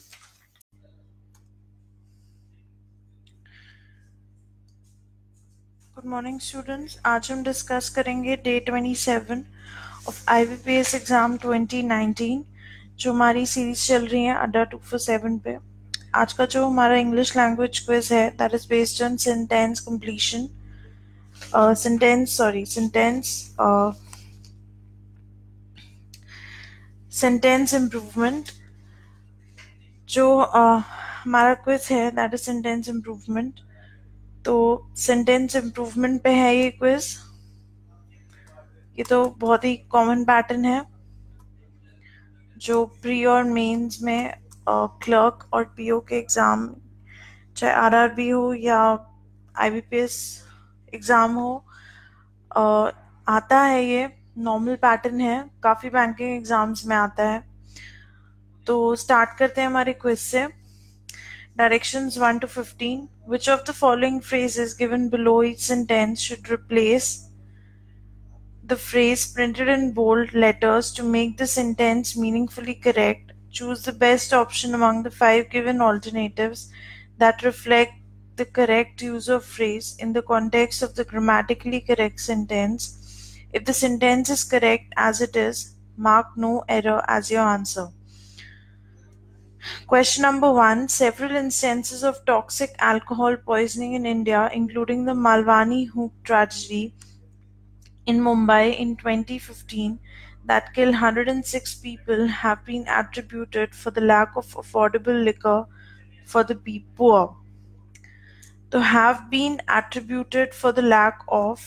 S2: Good morning students. आज हम डिस्कस करेंगे डे 27 ऑफ IBPS एग्जाम 2019, जो हमारी सीरीज चल रही है अड्डा 247 पे. आज का जो हमारा इंग्लिश लैंग्वेज क्विज है that is based on sentence completion, sentence improvement. जो हमारा क्विज है दैट इज सेंटेंस इम्प्रूवमेंट. तो सेंटेंस इम्प्रूवमेंट पे है ये क्विज. ये तो बहुत ही कॉमन पैटर्न है जो प्री और मेंस में क्लर्क और पीओ के एग्जाम, चाहे आरआरबी हो या IBPS एग्जाम हो, आता है. ये नॉर्मल पैटर्न है, काफी बैंकिंग एग्जाम्स में आता है. तो स्टार्ट करते हैं हमारे क्विज से. Directions 1 to 15. Which of the following phrases given below each sentence should replace the phrase printed in bold letters to make the sentence meaningfully correct? Choose the best option among the 5 given alternatives that reflect the correct use of phrase in the context of the grammatically correct sentence. If the sentence is correct as it is, mark no error as your answer. Question number 1. Several instances of toxic alcohol poisoning in India, including the Malwani Hook tragedy in Mumbai in 2015 that killed 106 people, have been attributed for the lack of affordable liquor for the poor. To have been attributed for the lack of,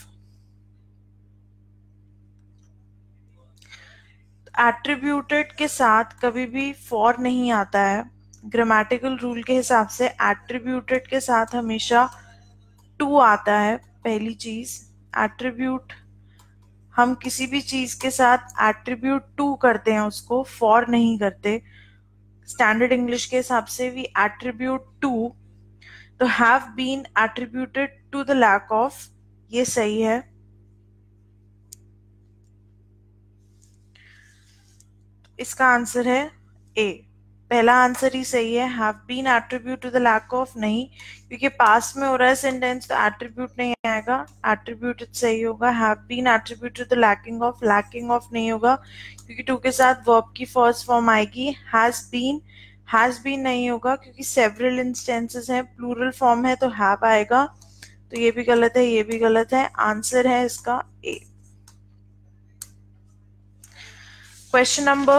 S2: attributed के साथ कभी भी for नहीं आता है. Grammatical rule के हिसाब से एट्रीब्यूटेड के साथ हमेशा टू आता है. पहली चीज, एट्रीब्यूट हम किसी भी चीज के साथ एट्रीब्यूट टू करते हैं, उसको फॉर नहीं करते. स्टैंडर्ड इंग्लिश के हिसाब से वी एट्रीब्यूट टू. तो have been attributed to the lack of, ये सही है. इसका आंसर है ए. पहला आंसर ही सही है. Have been attribute to the lack of नहीं, क्योंकि पास में हो रहा है सेंटेंस, तो एट्रीब्यूट नहीं आएगा. एट्रीब्यूटेड सही होगा. Have been attribute to the lacking of नहीं होगा, क्योंकि टू के साथ वर्ब की फर्स्ट फॉर्म आएगी. हैज बीन नहीं होगा, क्योंकि सेवरल इंस्टेंसेस हैं, प्लूरल फॉर्म है, तो हैव आएगा. तो ये भी गलत है, ये भी गलत है. आंसर है इसका A. Question number.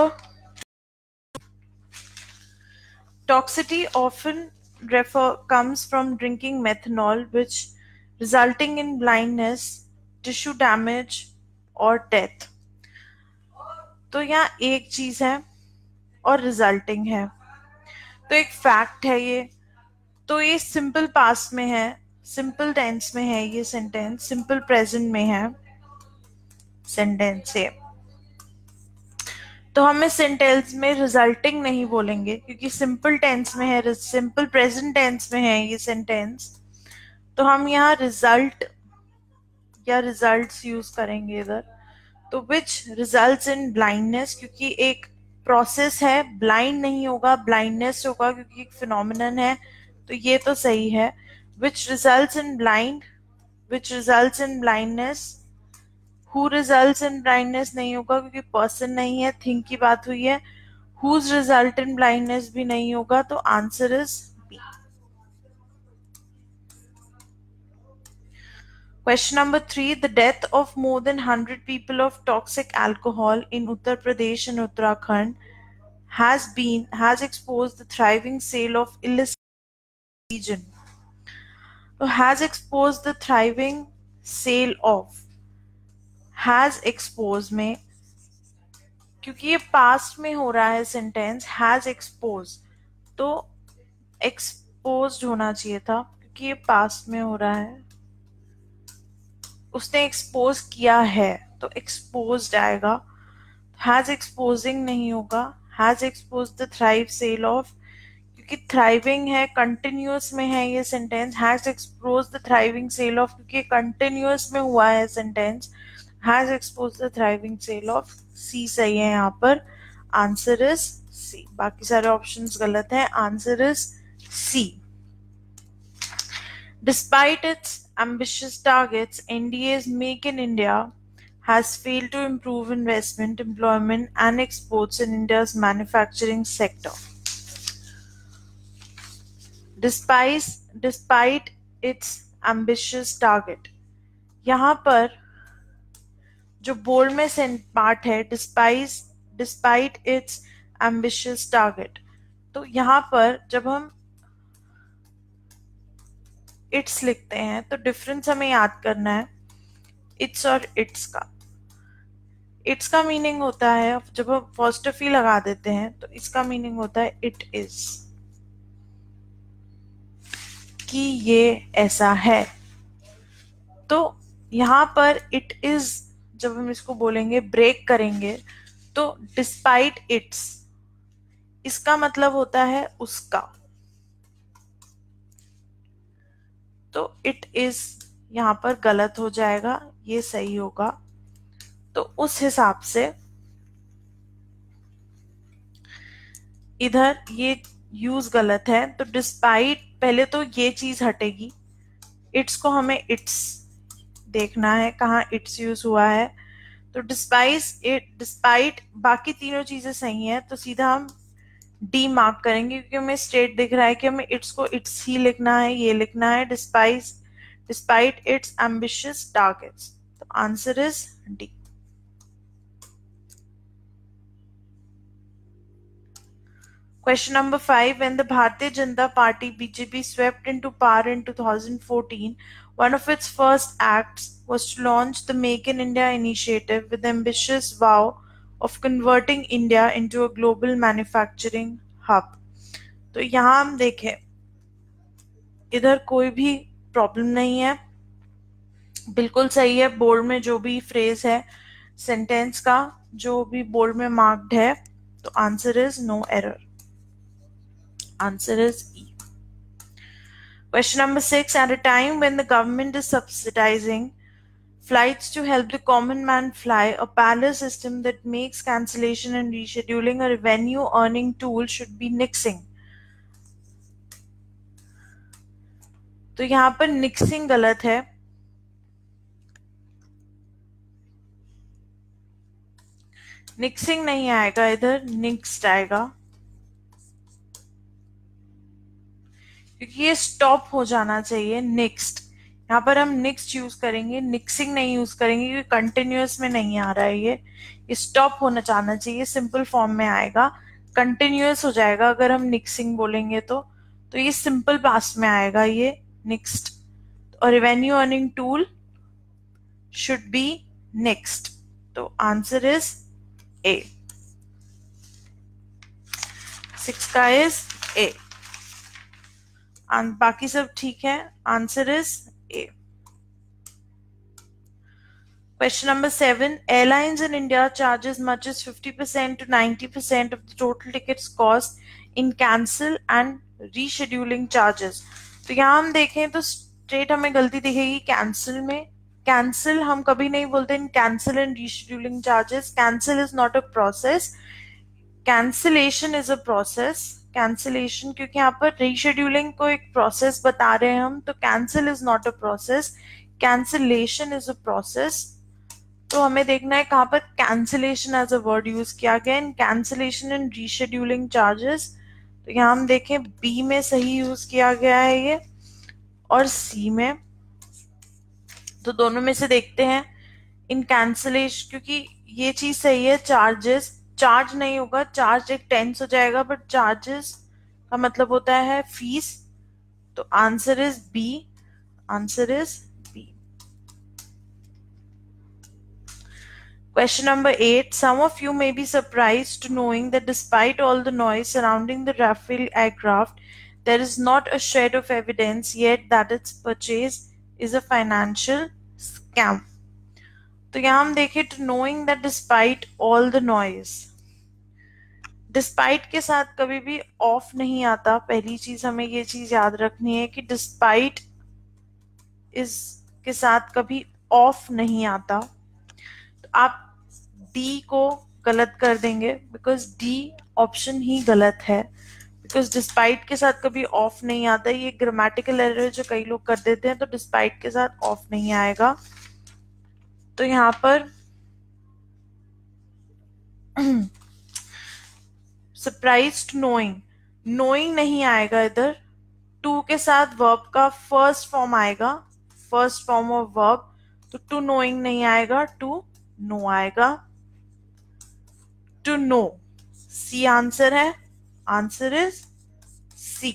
S2: Toxicity often comes from drinking methanol, which resulting in blindness, tissue damage और डेथ। तो यहाँ एक चीज है और रिजल्टिंग है, तो एक फैक्ट है ये। तो ये सिंपल पास्ट में है, सिंपल टेंस में है ये सेंटेंस, सिंपल प्रेजेंट में है सेंटेंस है। तो हम इस सेंटेंस में रिजल्टिंग नहीं बोलेंगे क्योंकि सिंपल टेंस में है, सिंपल प्रेजेंट टेंस में है ये सेंटेंस। तो हम यहाँ रिजल्ट या रिजल्ट्स यूज करेंगे इधर। तो विच रिजल्ट्स इन ब्लाइंडनेस, क्योंकि एक प्रोसेस है, ब्लाइंड नहीं होगा, ब्लाइंडनेस होगा क्योंकि एक फिनोमिनन है, तो ये तो सही है। Which results in blind, which results in blindness, who results in blindness नहीं होगा क्योंकि पर्सन नहीं है, थिंग की बात हुई है। हुज रिजल्ट इन ब्लाइंडनेस भी नहीं होगा, तो answer is B. Question number 3. The death of more than 100 people of toxic alcohol in Uttar Pradesh and Uttarakhand has exposed the thriving sale of illicit region. So has exposed the thriving sale of, has exposed में, क्योंकि ये past में हो रहा है sentence, has exposed, तो exposed होना चाहिए था क्योंकि ये पास्ट में हो रहा है, उसने एक्सपोज किया है तो एक्सपोज्ड आएगा। हैज एक्सपोजिंग नहीं होगा, has expose the thrive sell off, क्योंकि थ्राइविंग है, कंटिन्यूअस में है ये sentence. Has expose the thriving sell off क्योंकि कंटिन्यूअस में हुआ है sentence. Has expose the thriving sell off, C सही है यहाँ पर, आंसर इज सी। बाकी सारे ऑप्शंस गलत हैं, answer is C. Despite its ambitious targets, NDA's Make in India has failed to improve investment, employment, and exports in India's manufacturing sector. Despite its ambitious target, यहाँ पर जो बोल्ड में part है, despite its ambitious target, तो यहाँ पर जब हम इट्स लिखते हैं तो डिफरेंस हमें याद करना है इट्स और इट्स का। इट्स का मीनिंग होता है, जब हम apostrophe लगा देते हैं तो इसका मीनिंग होता है इट इज, कि ये ऐसा है। तो यहाँ पर इट इज जब हम इसको बोलेंगे, ब्रेक करेंगे, तो डिस्पाइट इट्स, इसका मतलब होता है उसका, तो इट इज यहाँ पर गलत हो जाएगा, ये सही होगा। तो उस हिसाब से इधर ये यूज गलत है, तो डिस्पाइट पहले तो ये चीज हटेगी, इट्स को हमें इट्स देखना है कहाँ इट्स यूज हुआ है। तो डिस्पाइट बाकी तीनों चीजें सही हैं, तो सीधा हम डी मार्क करेंगे क्योंकि हमें स्टेट दिख रहा है कि हमें इट्स को इट्स ही लिखना है, ये लिखना है डिस्पाइट इट्स एम्बिशियस टारगेट्स, तो answer is D. Question number 5. When the Bharatiya Janata Party BJP swept into power in 2014, one of its first acts was to launch the Make in India initiative with the ambitious vow of converting India into a global manufacturing hub. तो यहाँ हम देखें, इधर कोई भी problem नहीं है, बिल्कुल सही है। बोर्ड में जो भी फ्रेज है सेंटेंस का, जो भी बोर्ड में मार्क्ड है, तो answer is no error, answer is E. Question number 6. At a time when the government is subsidizing flights to help the common man fly, a parallel system that makes cancellation and rescheduling a revenue earning tool should be nixing. तो यहाँ पर nixing गलत है, nixing नहीं आएगा, इधर nixed आएगा क्योंकि ये स्टॉप हो जाना चाहिए नेक्स्ट। यहाँ पर हम नेक्स्ट यूज करेंगे, निक्सिंग नहीं यूज करेंगे क्योंकि कंटिन्यूअस में नहीं आ रहा है, ये स्टॉप होना चाहना चाहिए, सिंपल फॉर्म में आएगा, कंटिन्यूअस हो जाएगा अगर हम निक्सिंग बोलेंगे तो ये सिंपल पास्ट में आएगा ये नेक्स्ट, और revenue earning tool should be next. तो आंसर इज ए. 6 का इज ए. बाकी सब ठीक है. Answer is A. Question number 7. Airlines in India charge as much as 50% to 90% of the total tickets cost in cancel and rescheduling charges. तो यहाँ हम देखें तो स्ट्रेट हमें गलती दिखेगी कैंसिल में. कैंसिल हम कभी नहीं बोलते in cancel and rescheduling charges. Cancel is not a process, cancellation is a process. Cancellation क्योंकि यहाँ पर रीशेड्यूलिंग को एक प्रोसेस बता रहे हैं हम, तो cancel is not a process, cancellation is a process. तो हमें देखना है कहाँ पर cancellation as a word use किया गया in cancellation and rescheduling charges. तो यहाँ हम देखें बी में सही यूज किया गया है ये, और सी में. तो दोनों में से देखते हैं. इन कैंसिलेशन क्योंकि ये चीज सही है, चार्जेस चार्ज नहीं होगा, चार्ज एक टेंस हो जाएगा, बट चार्जेस का मतलब होता है फीस. तो answer is B. Answer is B. Question number 8. Some of you may be surprised to knowing that despite all the noise surrounding the Rafale aircraft, there is not a shred of evidence yet that its purchase is a financial scam. तो यहाँ हम देखें to knowing that despite all the noise. Despite के साथ कभी भी off नहीं आता. पहली चीज हमें ये चीज याद रखनी है कि despite इस के साथ कभी off नहीं आता. तो आप डी को गलत कर देंगे बिकॉज डी ऑप्शन ही गलत है. बिकॉज डिस्पाइट के साथ कभी ऑफ नहीं आता. ये ग्रामेटिकल एरर जो कई लोग कर देते हैं, तो डिस्पाइट के साथ ऑफ नहीं आएगा. तो यहाँ पर सरप्राइज्ड नोइंग, नोइंग नहीं आएगा इधर. टू के साथ वर्ब का फर्स्ट फॉर्म आएगा, फर्स्ट फॉर्म ऑफ वर्ब. तो टू नोइंग नहीं आएगा, टू नो आएगा. टू नो, सी आंसर है. Answer is C.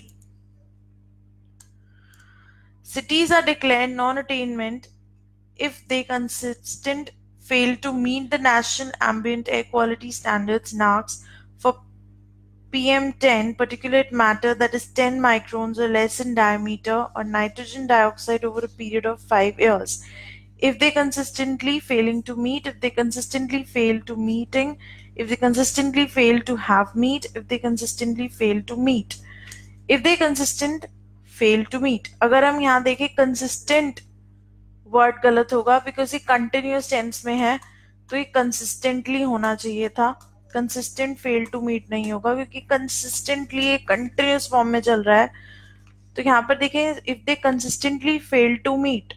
S2: Cities are declared non-attainment if they consistent fail to meet the National Ambient Air Quality Standards (NAAQS) for PM10 particulate matter that is 10 microns or less in diameter, or nitrogen dioxide over a period of 5 years. If they consistently failing to meet, if they consistently fail to meeting, if they consistently fail to have meet, if they consistently fail to meet. If they consistent fail to meet. अगर हम यहाँ देखें consistent word गलत होगा because ये continuous tense में है, तो ये कंसिस्टेंटली होना चाहिए था. कंसिस्टेंट फेल टू मीट नहीं होगा क्योंकि कंसिस्टेंटली ये कंटिन्यूअस फॉर्म में चल रहा है. तो यहाँ पर देखें if they consistently fail to meet,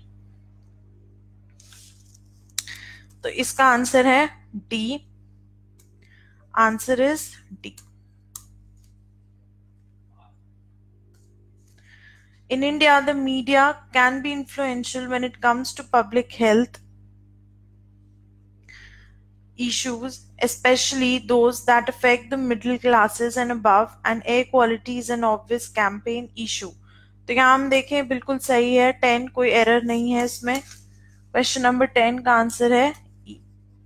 S2: तो इसका आंसर है D. Answer is D. In India, the media can be influential when it comes to public health issues, especially those that affect the middle classes and above, and air quality is an obvious campaign issue. तो यहाँ हम देखें बिल्कुल सही है. 10 कोई error नहीं है इसमें. क्वेश्चन नंबर 10 का आंसर है E.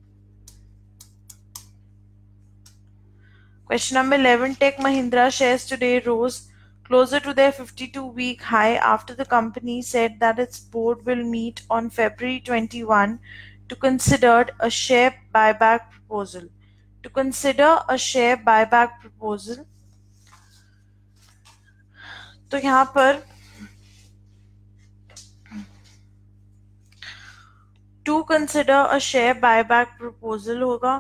S2: Question number 11. Tech Mahindra shares today rose closer to their 52-week high after the company said that its board will meet on February 21 to consider a share buyback proposal. To consider a share buyback proposal. तो यहाँ पर to consider a share buyback proposal होगा.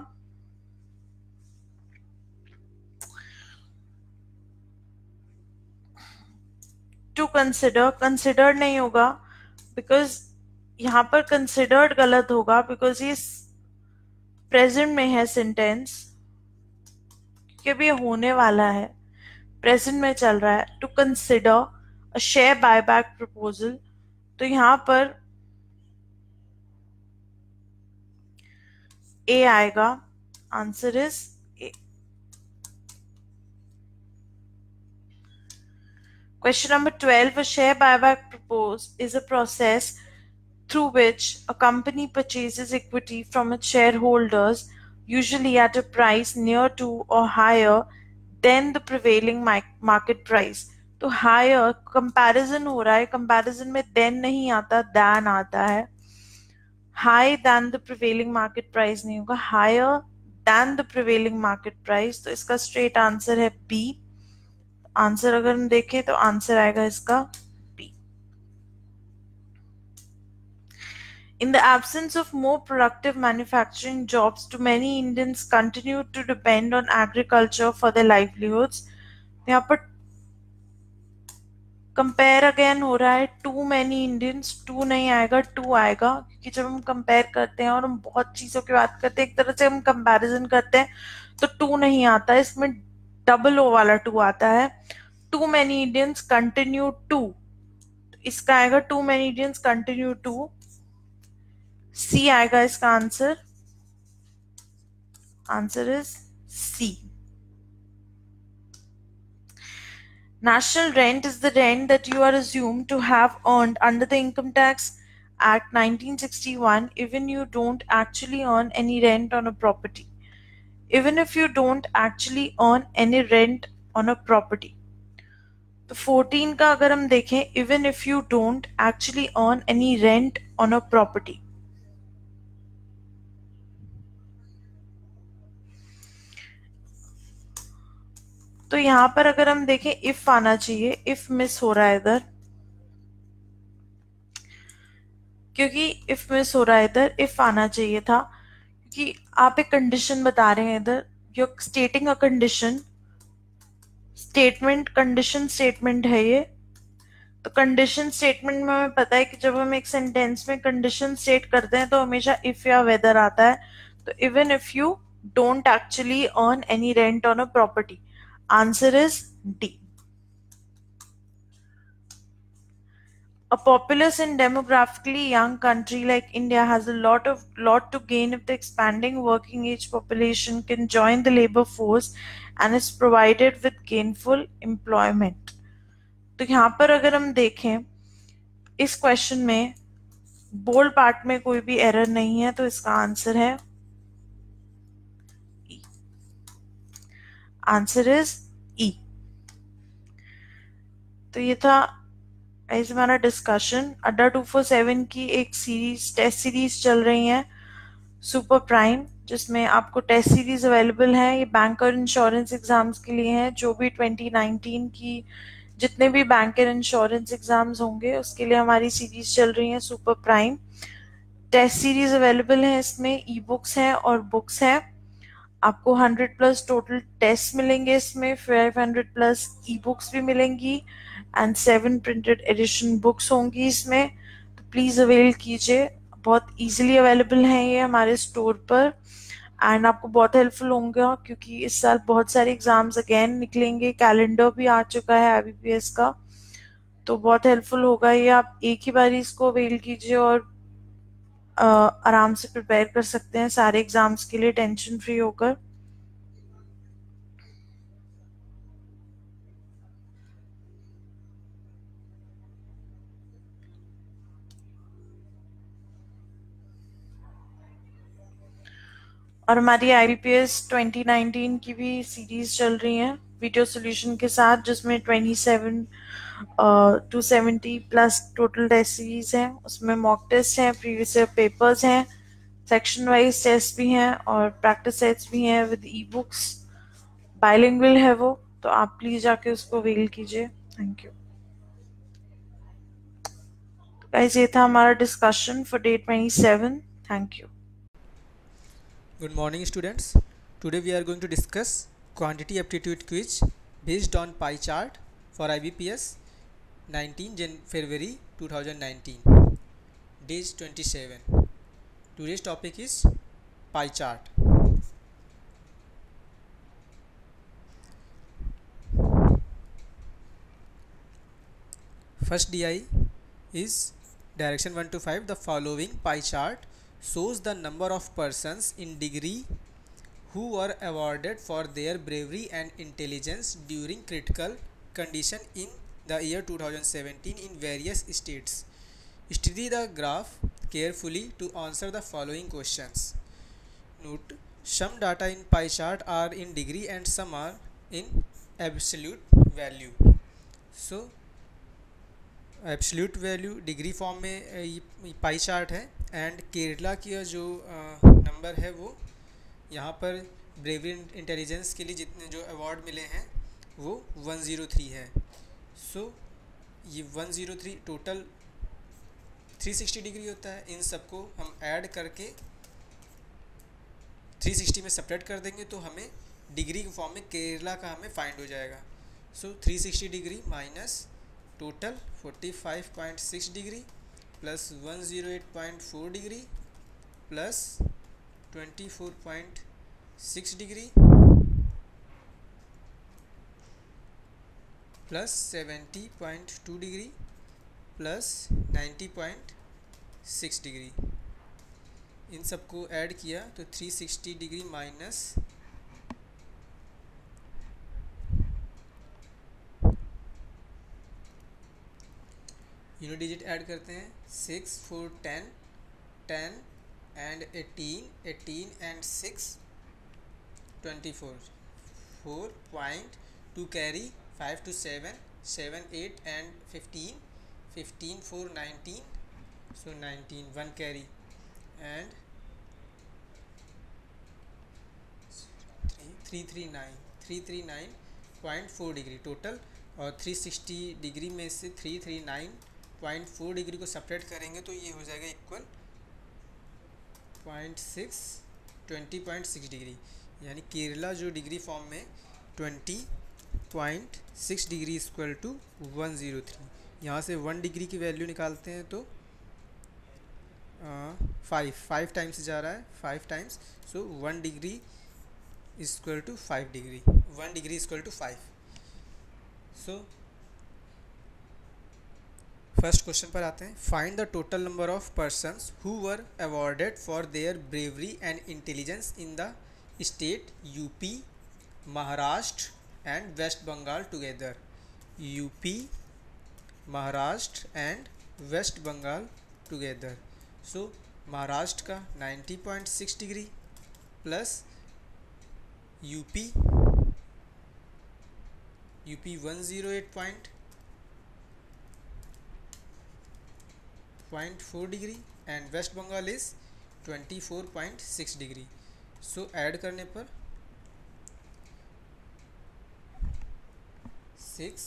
S2: To consider, consider नहीं होगा because यहाँ पर considered गलत होगा बिकॉज ये प्रेजेंट में है सेंटेंस, क्योंकि अभी होने वाला है, प्रेजेंट में चल रहा है. To consider a share buyback proposal, तो यहाँ पर ए आएगा. Answer is A. Question number 12. A share buyback proposed is a process through which a company purchases equity from its shareholders, usually at a price near to or higher than the prevailing market price. तो higher comparison हो रहा है, comparison में then नहीं आता, than आता है. High than the prevailing market price नहीं होगा, higher than the prevailing market price. तो इसका straight answer है B. आंसर अगर हम देखें तो आंसर आएगा इसका B. In the absence of more productive manufacturing jobs, too many Indians continue to depend on agriculture for their livelihoods. यहाँ पर कंपेयर अगेन हो रहा है, टू मैनी इंडियंस, टू नहीं आएगा, टू आएगा, क्योंकि जब हम कंपेयर करते हैं और हम बहुत चीजों की बात करते हैं, एक तरह से हम कंपैरिजन करते हैं, तो टू नहीं आता है, इसमें डबल ओ वाला टू आता है. Too many Indians continue to, इसका आएगा too many Indians continue to. C आएगा इसका answer. Answer is C. National rent is the rent that you are assumed to have earned under the Income Tax Act 1961 even you don't actually earn any rent on a property. Even if you don't actually earn any rent on a property. तो 14 का अगर हम देखें, even if you don't actually earn any rent on a property. तो यहां पर अगर हम देखें इफ आना चाहिए, इफ मिस हो रहा है इधर, क्योंकि इफ मिस हो रहा है इधर, इफ आना चाहिए था, क्योंकि आप एक कंडीशन बता रहे हैं इधर, you stating a condition, statement, condition statement है ये. तो कंडीशन स्टेटमेंट में हमें पता है कि जब हम एक सेंटेंस में कंडीशन स्टेट करते हैं तो हमेशा इफ या वेदर आता है. तो even if you don't actually earn any rent on a property. Answer is D. A populous and demographically young country like India has a lot to gain if the expanding working age population can join the labor force and is provided with gainful employment. तो यहाँ पर अगर हम देखें इस question में bold part में कोई भी एरर नहीं है, तो इसका आंसर है E. Answer is E. तो ये था ऐसे हमारा डिस्कशन. अड्डा 247 की एक सीरीज, टेस्ट सीरीज चल रही है सुपर प्राइम, जिसमें आपको टेस्ट सीरीज अवेलेबल है. ये बैंक और इंश्योरेंस एग्जाम्स के लिए है. जो भी 2019 की जितने भी बैंक और इंश्योरेंस एग्जाम्स होंगे उसके लिए हमारी सीरीज चल रही है super prime. Test series available है, इसमें ई बुक्स हैं और बुक्स हैं. आपको 100+ टोटल टेस्ट मिलेंगे इसमें, 500+ ई बुक्स भी मिलेंगी एंड 7 प्रिंटेड एडिशन बुक्स होंगी इसमें. तो प्लीज अवेल कीजिए, बहुत इजीली अवेलेबल हैं ये हमारे स्टोर पर एंड आपको बहुत हेल्पफुल होंगे, क्योंकि इस साल बहुत सारे एग्जाम्स अगेन निकलेंगे. कैलेंडर भी आ चुका है IBPS का, तो बहुत हेल्पफुल होगा ये. आप एक ही बार इसको अवेल कीजिए और आराम से प्रिपेयर कर सकते हैं सारे एग्जाम्स के लिए टेंशन फ्री होकर. और हमारी IBPS 2019 की भी सीरीज चल रही है वीडियो सोल्यूशन के साथ, जिसमें 270+ टोटल टेस्ट सीरीज है. उसमें मॉक टेस्ट हैं, प्रीवियस ईयर पेपर्स हैं, सेक्शन वाइज टेस्ट भी हैं और प्रैक्टिस सेट्स भी हैं विद ई बुक्स. बाइलिंगुअल है वो, तो आप प्लीज जाके उसको अवेल कीजिए. Thank you guys. ये था हमारा discussion for day 27. Thank you.
S3: Good morning students. Today we are going to discuss quantity aptitude quiz based on pie chart for IBPS 19 February 2019. Days 27. Today's topic is pie chart. First DI is direction 1 to 5. The following pie chart shows the number of persons in degree who were awarded for their bravery and intelligence during critical condition in the year 2017 in various states. Study the graph carefully to answer the following questions. Note, some data in pie chart are in degree and some are in absolute value. So absolute value degree form में pie chart है, and Kerala की जो number है वो यहाँ पर bravery intelligence के लिए जितने जो अवार्ड मिले हैं वो 103 है. सो ये 103 टोटल 360 डिग्री होता है. इन सबको हम ऐड करके 360 में सेपरेट कर देंगे तो हमें डिग्री के फॉर्म में केरला का हमें फाइंड हो जाएगा. So 360 degree minus total 45.6 degree plus 108.4 degree plus 24.6 degree plus 70.2 degree plus 90.6 degree. इन सबको ऐड किया तो 360 degree minus unit digit add करते हैं. 6 4 10 10 and 18 18 and 6 24 4.2 carry 5 to 7 7 8 and 15 15 4 19 so 19 1 carry and 339.4 degree total. और 360 डिग्री में से 339.4 डिग्री को सेपरेट करेंगे तो ये हो जाएगा इक्वल 20.6 डिग्री. यानी केरला जो डिग्री फॉर्म में 20.6 डिग्री इक्वल टू 103. यहाँ से 1 डिग्री की वैल्यू निकालते हैं तो 5 टाइम्स जा रहा है 5 times. So 1 degree equal to 5 degree 1 degree equal to 5. So first question पर आते हैं. Find the total number of persons who were awarded for their bravery and intelligence in the state UP, Maharashtra and West Bengal together. UP, Maharashtra and West Bengal together. So Maharashtra का 90.6 degree plus UP 108.4 degree and West Bengal is 24.6 degree. So add करने पर 6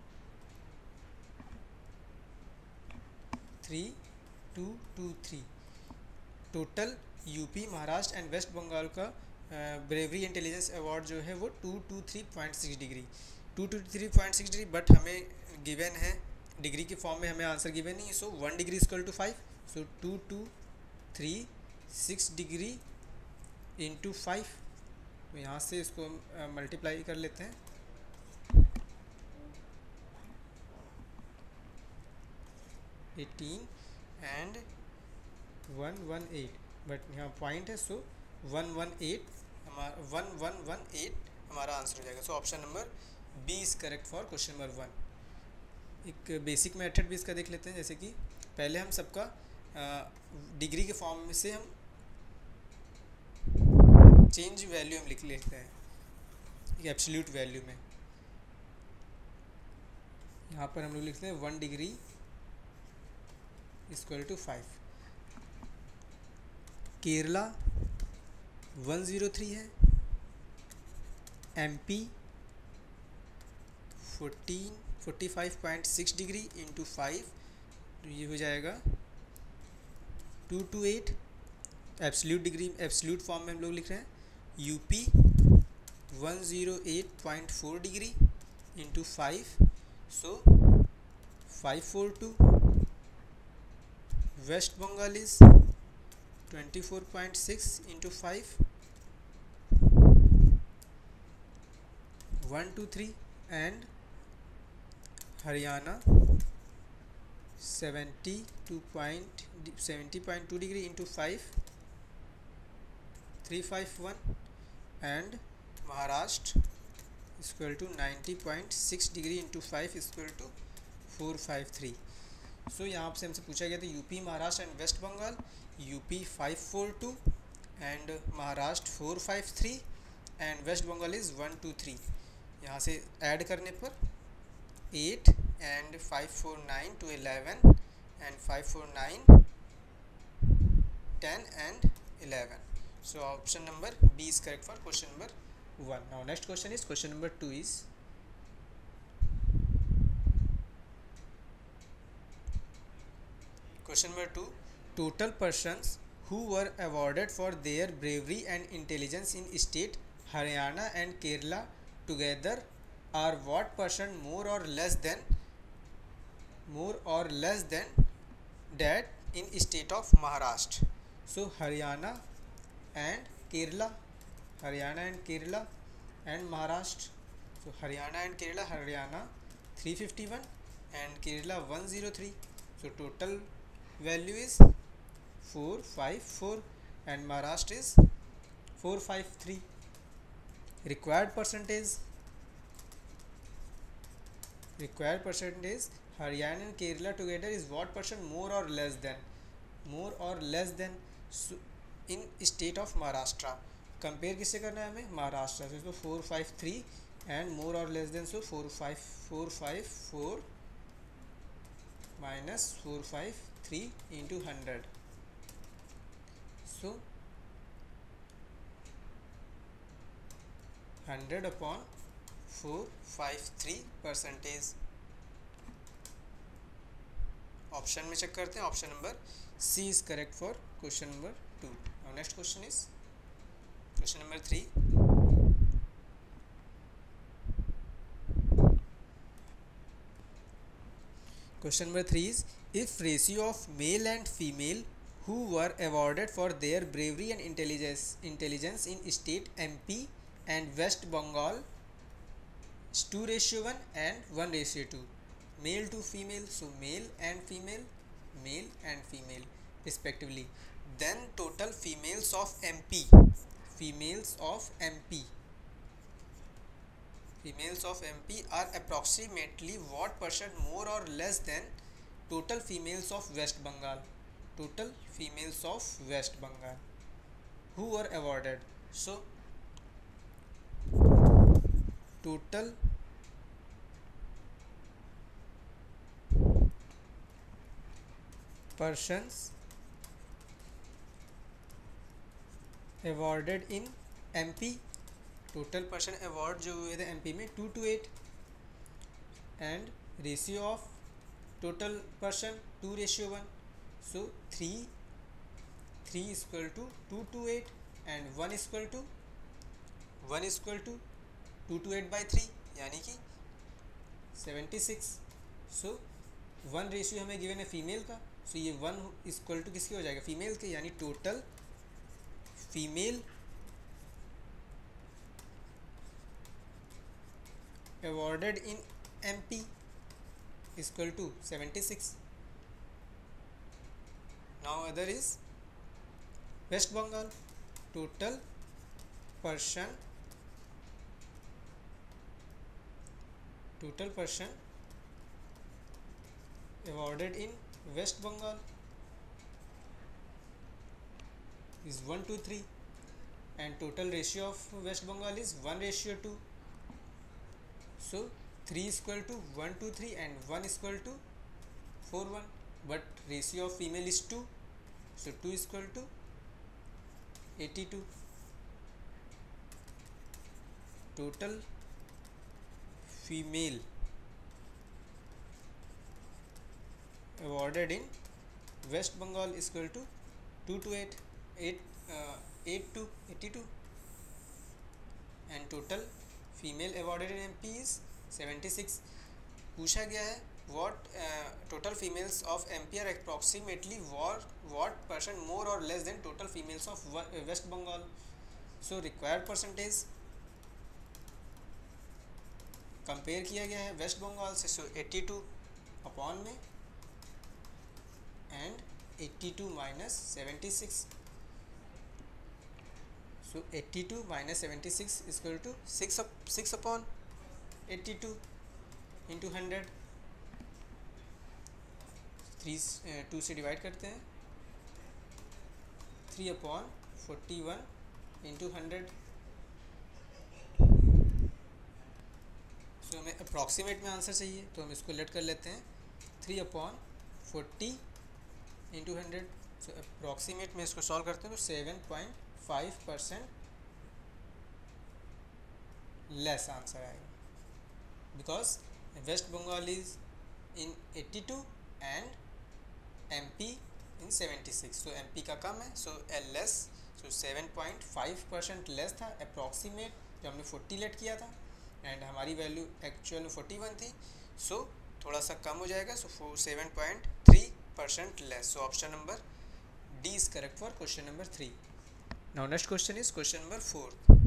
S3: 3 2 2 3 total UP, Maharashtra and West Bengal का bravery intelligence award जो है वो 223.6 degree 223.6 degree. But हमें given है degree के फॉर्म में, हमें आंसर गिवन नहीं है. So 1 degree equal to 5. So 223.6 degree into 5. तो यहाँ से इसको मल्टीप्लाई कर लेते हैं. एंड 118 बट यहाँ पॉइंट है. सो 118 हमारा आंसर हो जाएगा. So option number B is correct for question number 1. एक बेसिक मेथड भी इसका देख लेते हैं. जैसे कि पहले हम सबका डिग्री के फॉर्म में से हम चेंज वैल्यू हम लिख लेते हैं एब्सोल्यूट वैल्यू में. यहाँ पर हम लोग लिखते हैं 1 डिग्री इक्वल टू 5. केरला 103 है. एमपी 45.6 डिग्री इंटू 5 तो ये हो जाएगा 228. एब्सोल्यूट डिग्री एब्सोल्यूट फॉर्म में हम लोग लिख रहे हैं. UP 108.4 degree into 5 so 542. West Bengal is 24.6 into 5 123 and Haryana 70.2 degree into 5 351 and Maharashtra equal to 90.6 degree into 5 equal to 453। So यहाँ से हमसे पूछा गया था UP, Maharashtra and West Bengal. UP 542 and Maharashtra 453 and West Bengal is 123। यहाँ से ऐड करने पर 8 and 549 to 11 and 549 10 and 11. So option number B is correct for question number 1. Now next question is question number 2 is question number 2. Total persons who were awarded for their bravery and intelligence in state Haryana and Kerala together are what percent more or less than that in state of Maharashtra. So Haryana and Kerala and Maharashtra. So Haryana 351 and Kerala 103. So total value is 454 and Maharashtra is 453. Required percentage Haryana and Kerala together is what percent more or less than so in state of Maharashtra. Compare किससे करना है हमें? महाराष्ट्र से. तो 453 and more और less than, so 454 minus 453 into 100. So 100 upon 453 percentage. Option में check करते हैं. Option number C is correct for question number 2. Now next question is question number 3. Question number 3 is, if ratio of male and female who were awarded for their bravery and intelligence in state MP and West Bengal is 2:1 and 1:2, male to female, so male and female respectively, then total females of MP are approximately what percent more or less than total females of West Bengal who were awarded. So total persons awarded in MP, total person award जो हुए थे MP में 2 to 8 and ratio of total person 2:1. So 3 equal to 2 to 8 and 1 equal to 2 to 8 by 3 यानी कि 76. So 1 ratio हमें given है female का, so ये 1 इक्वल टू किसके हो जाएगा? फीमेल के, यानी total female awarded in MP is equal to 76. Now other is West Bengal. Total person awarded in West Bengal is 1:3 and total ratio of West Bengal is 1:2. So 3 is equal to 1:3 and 1 is equal to 4:1, but ratio of female is 2, so 2 is equal to 82. Total female awarded in West Bengal is equal to 2 to 8 to 82 and total female awarded in MP is 76. पूछा गया है what total females of MP are approximately what percent more or less than total females of West Bengal. So required percentage compare किया गया है वेस्ट बंगाल से, so 82 upon में and 82 minus 76. So 82 minus 76 is equal to 6 upon 82 into 100. 2 से divide करते हैं, 3/41 into 100। सो हमें approximate में आंसर चाहिए, तो हम इसको लेट कर लेते हैं 3/40 इंटू 100। सो अप्रॉक्सीमेट में इसको सॉल्व करते हैं तो 7.5% लेस आंसर आएगा, because West Bengal is in 82 and MP in 76। So MP का कम है, so L less. So 7.5% less था अप्रॉक्सीमेट, जो हमने 40 लेट किया था, एंड हमारी वैल्यू एक्चुअल 41 थी, सो थोड़ा सा कम हो जाएगा। So 7.3% less. So option number D is correct for question number 3. Now next question is question number 4.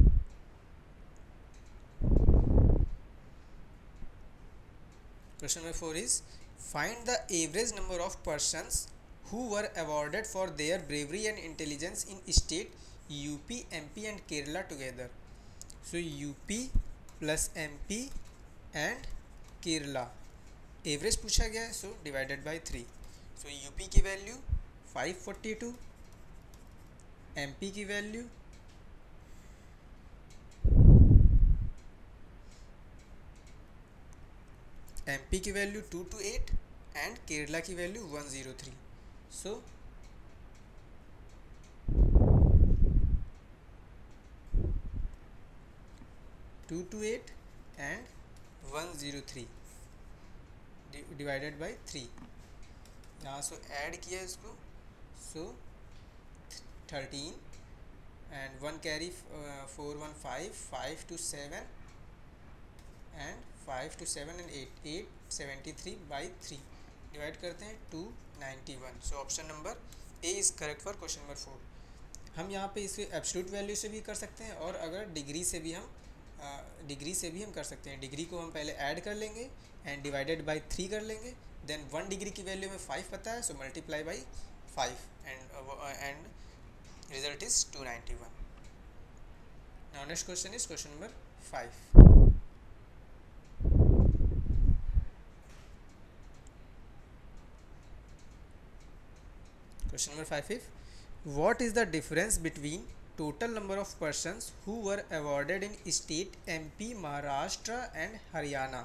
S3: Question number 4 is find the average number of persons who were awarded for their bravery and intelligence in state UP, MP and Kerala together. So UP plus MP and Kerala average पूछा गया है, so divided by 3. So UP की value 542, MP की value 228 and Kerala की value 103. So 228 and 103 divided by 3. यहाँ so add किया इसको, so 13 and 1 carry 415, 5 to 7 and 5 to 7 and 873 by 3 divide करते हैं 291. So option number A is correct for question number 4. हम यहाँ पे इसे एब्सोल्यूट वैल्यू से भी कर सकते हैं, और अगर डिग्री से भी हम कर सकते हैं. डिग्री को हम पहले ऐड कर लेंगे एंड डिवाइडेड बाई 3 कर लेंगे, देन 1 डिग्री की वैल्यू में 5 पता है, so multiply by 5 and result is 291. Now next question is question number 5. Question number 5 is what is the difference between total number of persons who were awarded in state MP, Maharashtra and Haryana?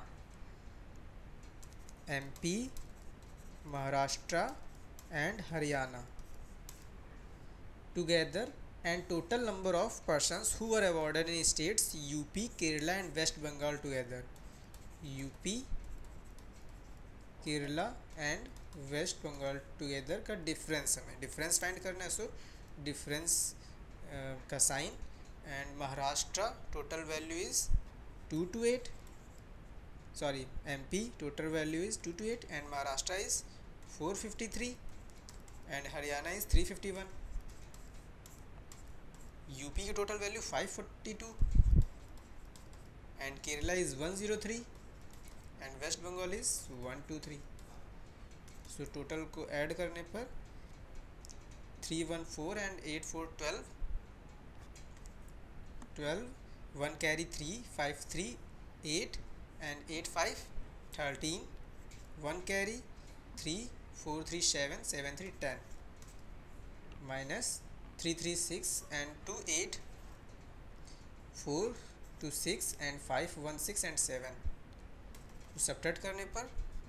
S3: MP, Maharashtra and Haryana together, and total number of persons who were awarded in states UP, Kerala and West Bengal together. UP, Kerala and West Bengal together का difference, हमें difference find करना है. So difference का sign, and Maharashtra total value is 228, sorry MP total value is 228 and Maharashtra is 453 and Haryana is 351. UP की total value 542 and Kerala is 103 and West Bengal is 123. So total को add करने पर 314 and 84 12, 1 carry 3, 5 3 8 and 8 5 13, 1 carry 3, 4 3 7, 7 3 10 minus 3 3 6 and 2 8, 4 2 6 and 5 1 6 and 7. Subtract करने पर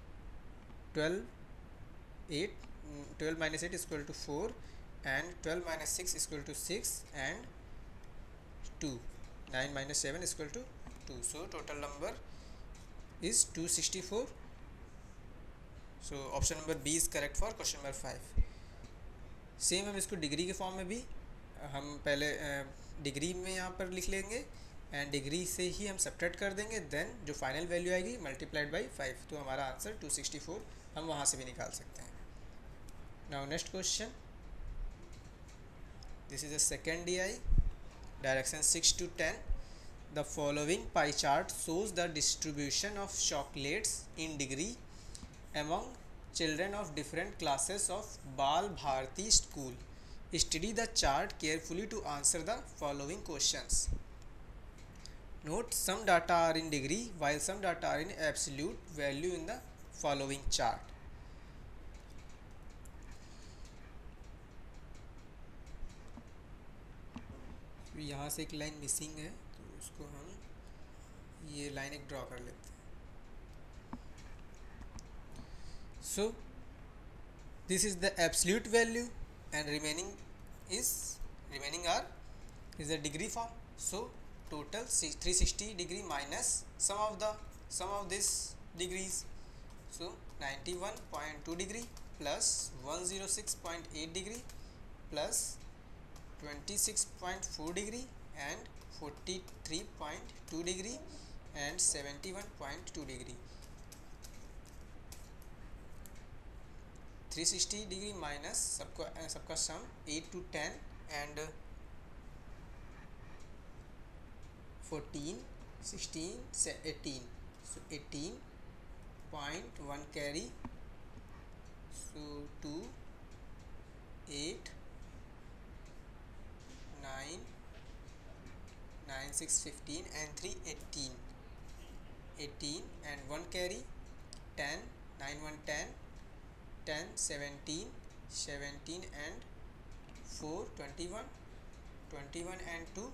S3: 12 minus 8 is equal to 4 and 12 minus 6 is equal to 6 and 2. 9 minus 7 is equal to 2. So total number is 264. So option number B is correct for question number 5. Same हम इसको degree के form में भी हम पहले degree में यहाँ पर लिख लेंगे एंड डिग्री से ही हम सब्ट्रैक्ट कर देंगे, देन जो फाइनल वैल्यू आएगी मल्टीप्लाइड बाई 5, तो हमारा आंसर 264 हम वहाँ से भी निकाल सकते हैं. Now next question, this is a second DI, direction 6 to 10. The following pie chart shows the distribution of chocolates in degree among children of different classes of Bal Bharati school. Study the chart carefully to answer the following questions. Note some data are in degree while some data are in absolute value in the following chart. तो यहाँ से एक line missing है, तो उसको हम ये line एक ड्रॉ कर लेते हैं. So this is the absolute value and remaining are is the degree form. So total 360 degree minus sum of this degrees. So 91.2 degree plus 106.8 degree plus 26.4 degree and 43.2 degree and 71.2 degree. 360 degree minus सबका sum 8 to 10 and 14 16 18, so 18.1 carry, so 2 8 9 9 6 15 and 3 18 and 1 carry 10 9 1 10 10 17 17 and 4 21 21 and 2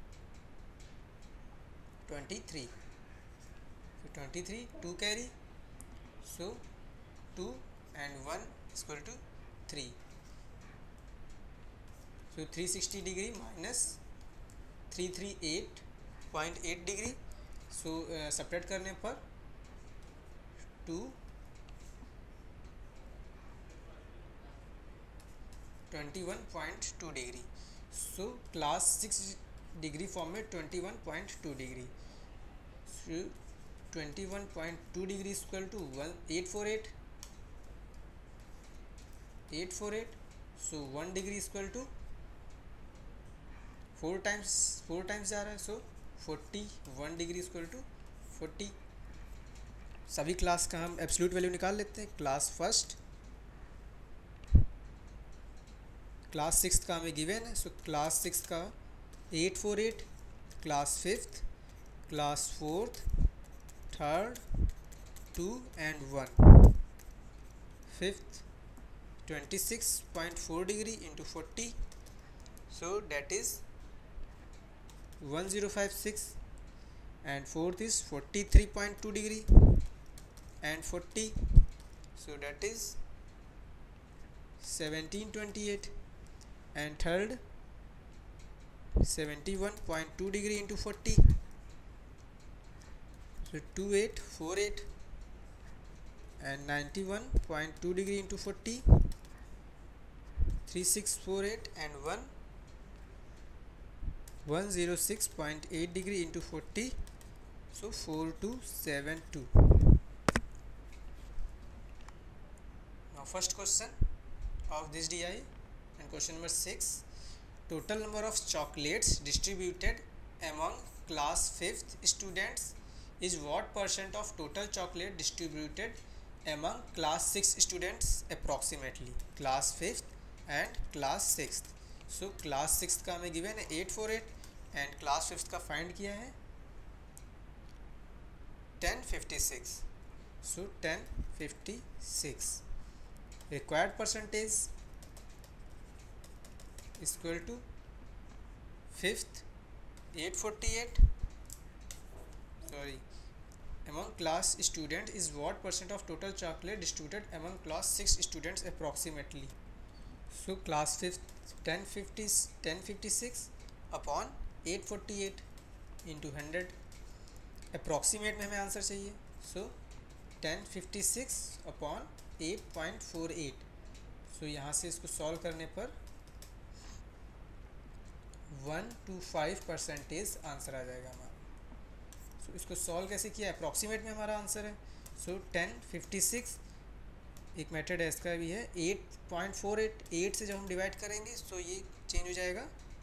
S3: 23, so 23 2 carry, so 2 and 1 is equal to 3. So 360 degree minus 338.8 degree, so separate करने पर 2 21.2 degree. So class 6 degree form में 21.2 degree. So 21.2 degree equal to 848. So 1 degree equal to 4 times जा रहा है, सो 41 degree equal to 40. सभी class का हम absolute value निकाल लेते हैं. क्लास फर्स्ट, क्लास सिक्स का हमें गिवन है, सो क्लास सिक्स का 848, class fifth, class fourth, third 2 and 1, fifth 26.4 degree into 40, so that is 1056, and fourth is 43.2 degree and 40, so that is 1728, and third 71.2 degree into 40, so 2848, and 91.2 degree into 40, 3648, and 106.8 degree into 40, so 4272. Now first question of this DI and question number 6. Total number of chocolates distributed among class 5th students is what percent of total chocolate distributed among class 6 students approximately? Class 5th and class 6th. So class 6th का हमें given है 848 and class 5th का find किया है 1056. So 1056. Required percentage is equal to 5th 848, sorry, among class student is what percent of total chocolate distributed among class 6 students approximately. So class 5th 1056 upon 848 into 100. approximate में हमें answer चाहिए, so 1056 upon 8.48. so यहाँ से इसको solve करने पर 1 to 5% answer आ जाएगा हमारा. सो इसको सॉल्व कैसे किया, अप्रॉक्सीमेट में हमारा आंसर है. सो 1056 एक मेथड है इसका भी है 8.48. 8 से जब हम डिवाइड करेंगे तो ये चेंज हो जाएगा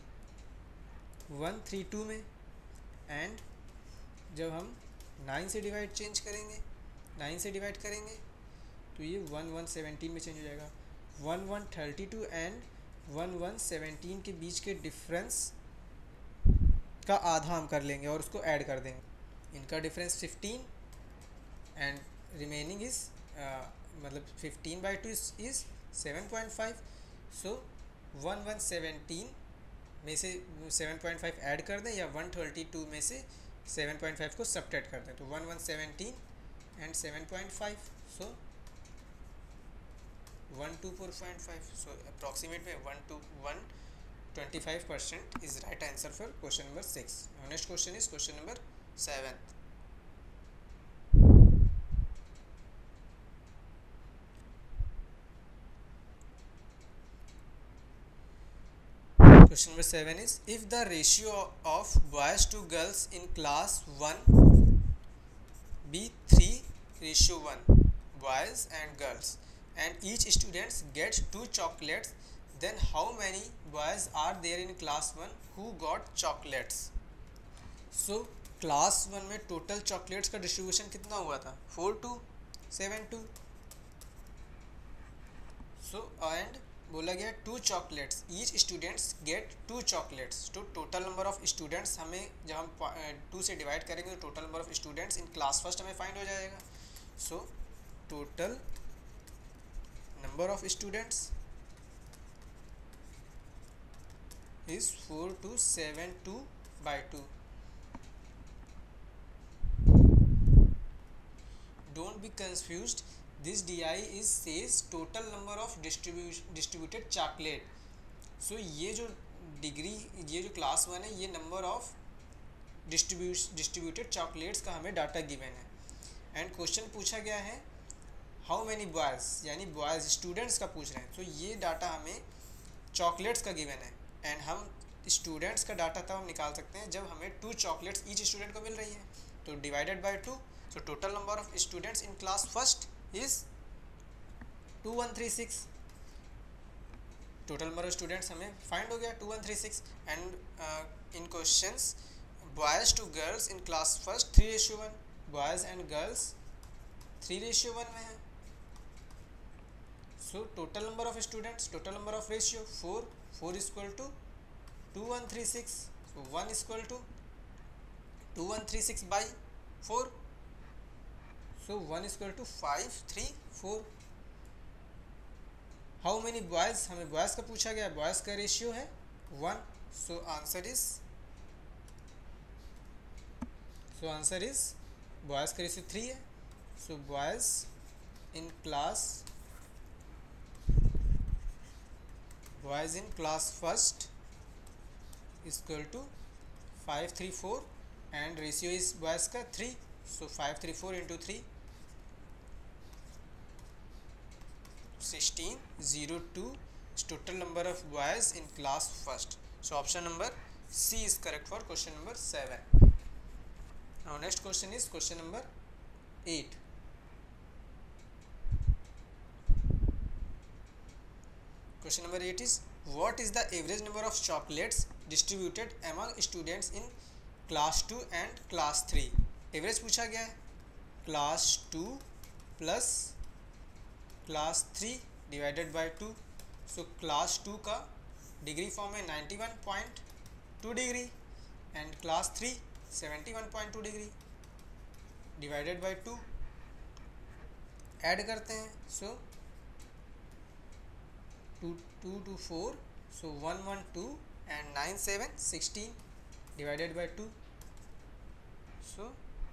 S3: 132 में, एंड जब हम 9 से डिवाइड करेंगे तो ये 1117 में चेंज हो जाएगा. 1132 एंड 1117 के बीच के डिफरेंस का आधा हम कर लेंगे और उसको ऐड कर देंगे. इनका डिफरेंस 15 एंड रिमेनिंग इज मतलब 15/2 इज 7.5. सो 1117 में से 7.5 ऐड कर दें या 132 में से 7.5 को सब्ट्रैक्ट कर दें, तो 1117 एंड 7.5, सो 124.5, सो अप्रॉक्सीमेट में 125% is right answer for question number 6. Now next question is question number 7. Question number 7 is, if the ratio of boys to girls in class 1 be 3:1, boys and girls, and each student gets 2 chocolates, then how many boys are there in class 1 who got chocolates? So class 1 में total chocolates का distribution कितना हुआ था? 4-2, 7-2. So and बोला गया 2 chocolates, each students get 2 chocolates. तो total number of students हमें जब हम 2 से डिवाइड करेंगे तो total number of students in class first हमें फाइंड हो जाएगा. So total number of students is 4272/2. Don't be confused. This DI is says total number of distributed chocolate. So ये जो डिग्री, ये जो क्लास 1 है, ये नंबर ऑफ डिस्ट्रीब्यूटेड चॉकलेट्स का हमें डाटा गिवन है. एंड क्वेश्चन पूछा गया है हाउ मैनी बॉयज़, यानी बॉयज़ स्टूडेंट्स का पूछ रहे हैं. तो ये डाटा हमें चॉकलेट्स का गिवन है. एंड हम स्टूडेंट्स का डाटा तब हम निकाल सकते हैं जब हमें 2 चॉकलेट्स ईच स्टूडेंट को मिल रही है. तो divided by 2, so total number of students in class first is 2136. Total number of students हमें फाइंड हो गया 2136. And in questions boys to girls in class first 3:1, boys and girls 3:1 में है. So total number of students, total number of ratio 4 is equal to 2136. So 1 is equal to 2136/4. So 1 is equal to 534. How many boys, हमें boys का पूछा गया, boys का ratio है 1. So answer is boys का ratio 3 है. So boys in class first is equal to 534 and ratio is boys का 3. So 534 into 3, 1602 is total number of boys in class first. So option number C is correct for question number 7. Now next question is question number 8. Question number 8 is, what is the average number of chocolates distributed among students in class 2 and class 3? Average पूछा गया है. Class 2 plus class 3 divided by 2. So class 2 का degree form है 91.2 degree and class 3 71.2 degree divided by 2. Add करते हैं. सो 2 to 4, so 112 and 97 16 divided by 2. So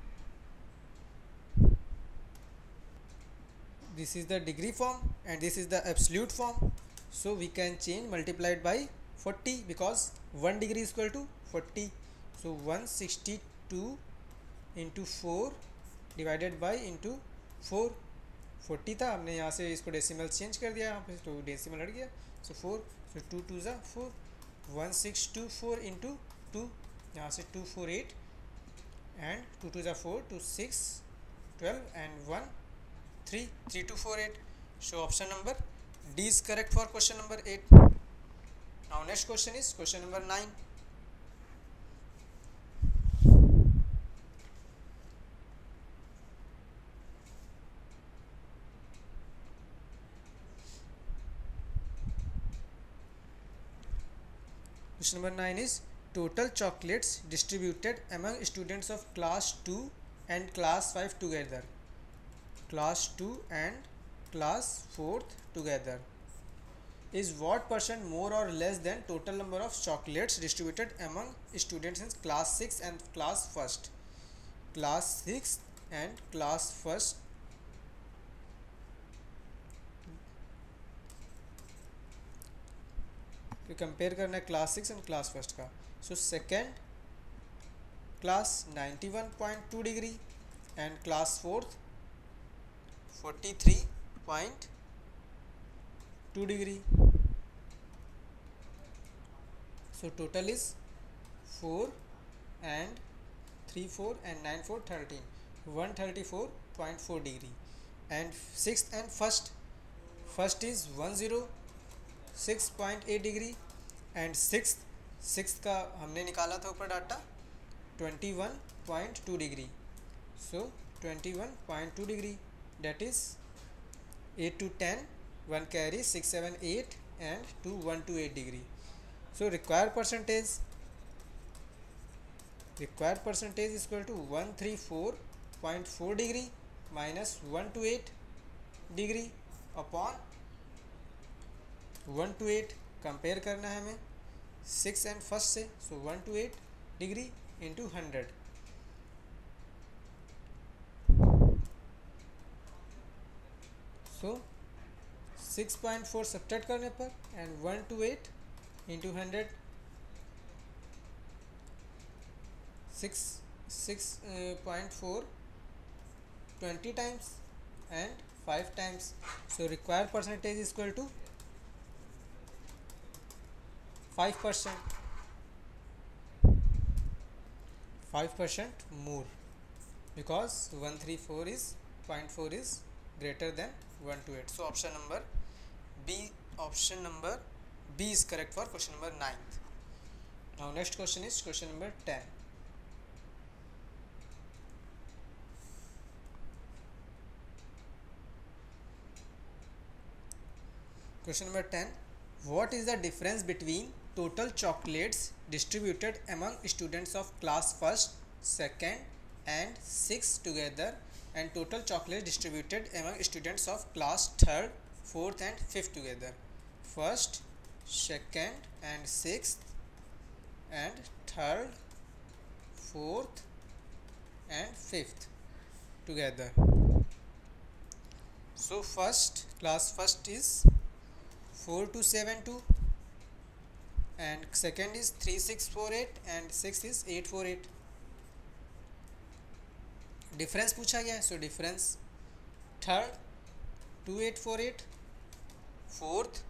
S3: this is the degree form and this is the absolute form. So we can change multiplied by 40 because 1 degree is equal to 40. So 162 into 4 divided by into 4. 40 था, हमने यहाँ से इसको decimal change कर दिया यहाँ पे, तो डेसिमल हट गया. सो 4, सो 2 2 ज़ा 4, 1624 इंटू 2, यहाँ से 248 एंड 2 2 ज़ा 4, 2 6 12 and 1 3 3248. So option number D is correct for question number 8. Now next question is question number 9. Question number 9 is, total chocolates distributed among students of class 2 and class 5 together. Class 2 and class 4th together. is what percent more or less than total number of chocolates distributed among students in class 6 and class 1st. Class 6 and class 1st. तो compare करना है class 6 and class 1st का. So second class 91.2 degree and class 4th 43.2 degree. So total is 4 and 3 4 and 9 4 13 134.4 degree. And 6th and first is 106.8 degree and 6th का हमने निकाला था ऊपर data 21.2 degree. So 21.2 degree, that is 8 to 10, 1 carry 6 7 8 and 2 1 to 8 degree. So required percentage is equal to 134.4 degree minus 128 degree upon 128. Compare करना है हमें 6 and first से. So 128 degree into 100. So 6.4 subtract करने पर and 128 into 100 6.4 20 times and 5 times. So required percentage is equal to 5%. 5% more because 134 is 0.4 is greater than 128. So option number B is correct for question number 9th. Now next question is question number 10. Question number 10. What is the difference between total chocolates distributed among students of class 1st, 2nd and 6th together and total chocolates distributed among students of class 3rd, 4th and 5th together? 1st, 2nd and 6th and 3rd, 4th and 5th together. So first, class 1st is 4272 and second is 3648 and 6th is 848. Difference पूछा गया है. So difference, third 2848, fourth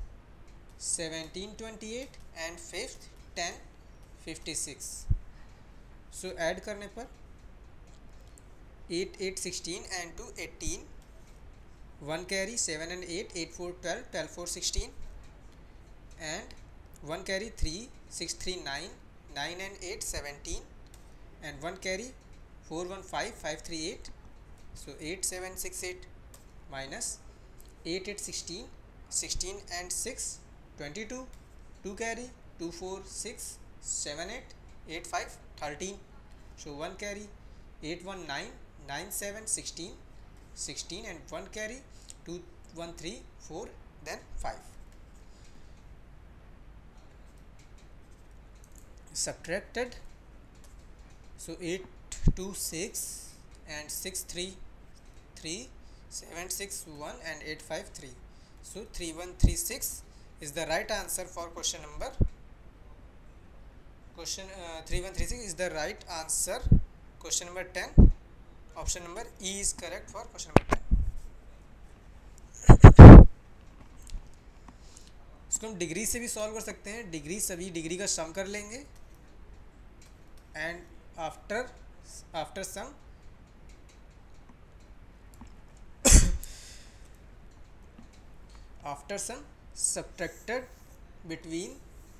S3: 1728 and fifth 1056. So add करने पर 8 8 16 and 2 18, 1 carry 7 and 8 8 4 12 12 4 16 and 1 carry 3 6 3 9 9 and 8 17 and 1 carry 4 1 5 5 3 8. So 8 7 6 8 minus 8 8 16 16 and 6 22, 2 carry 2 4 6 7 8 8 5 13. So 1 carry 8 1 9 9 7 16 16 and 1 carry 2 1 3 4 then 5. Subtracted. So 8 2 6 and 6 3 3 7 6 1 and 8 5 3. So 3136 is the right answer for question number. 3136 is the right answer. Question number 10. Option number E is correct for question number 10. इसको हम degree से भी solve कर सकते हैं. Degree सभी degree का sum कर लेंगे and after sum subtracted between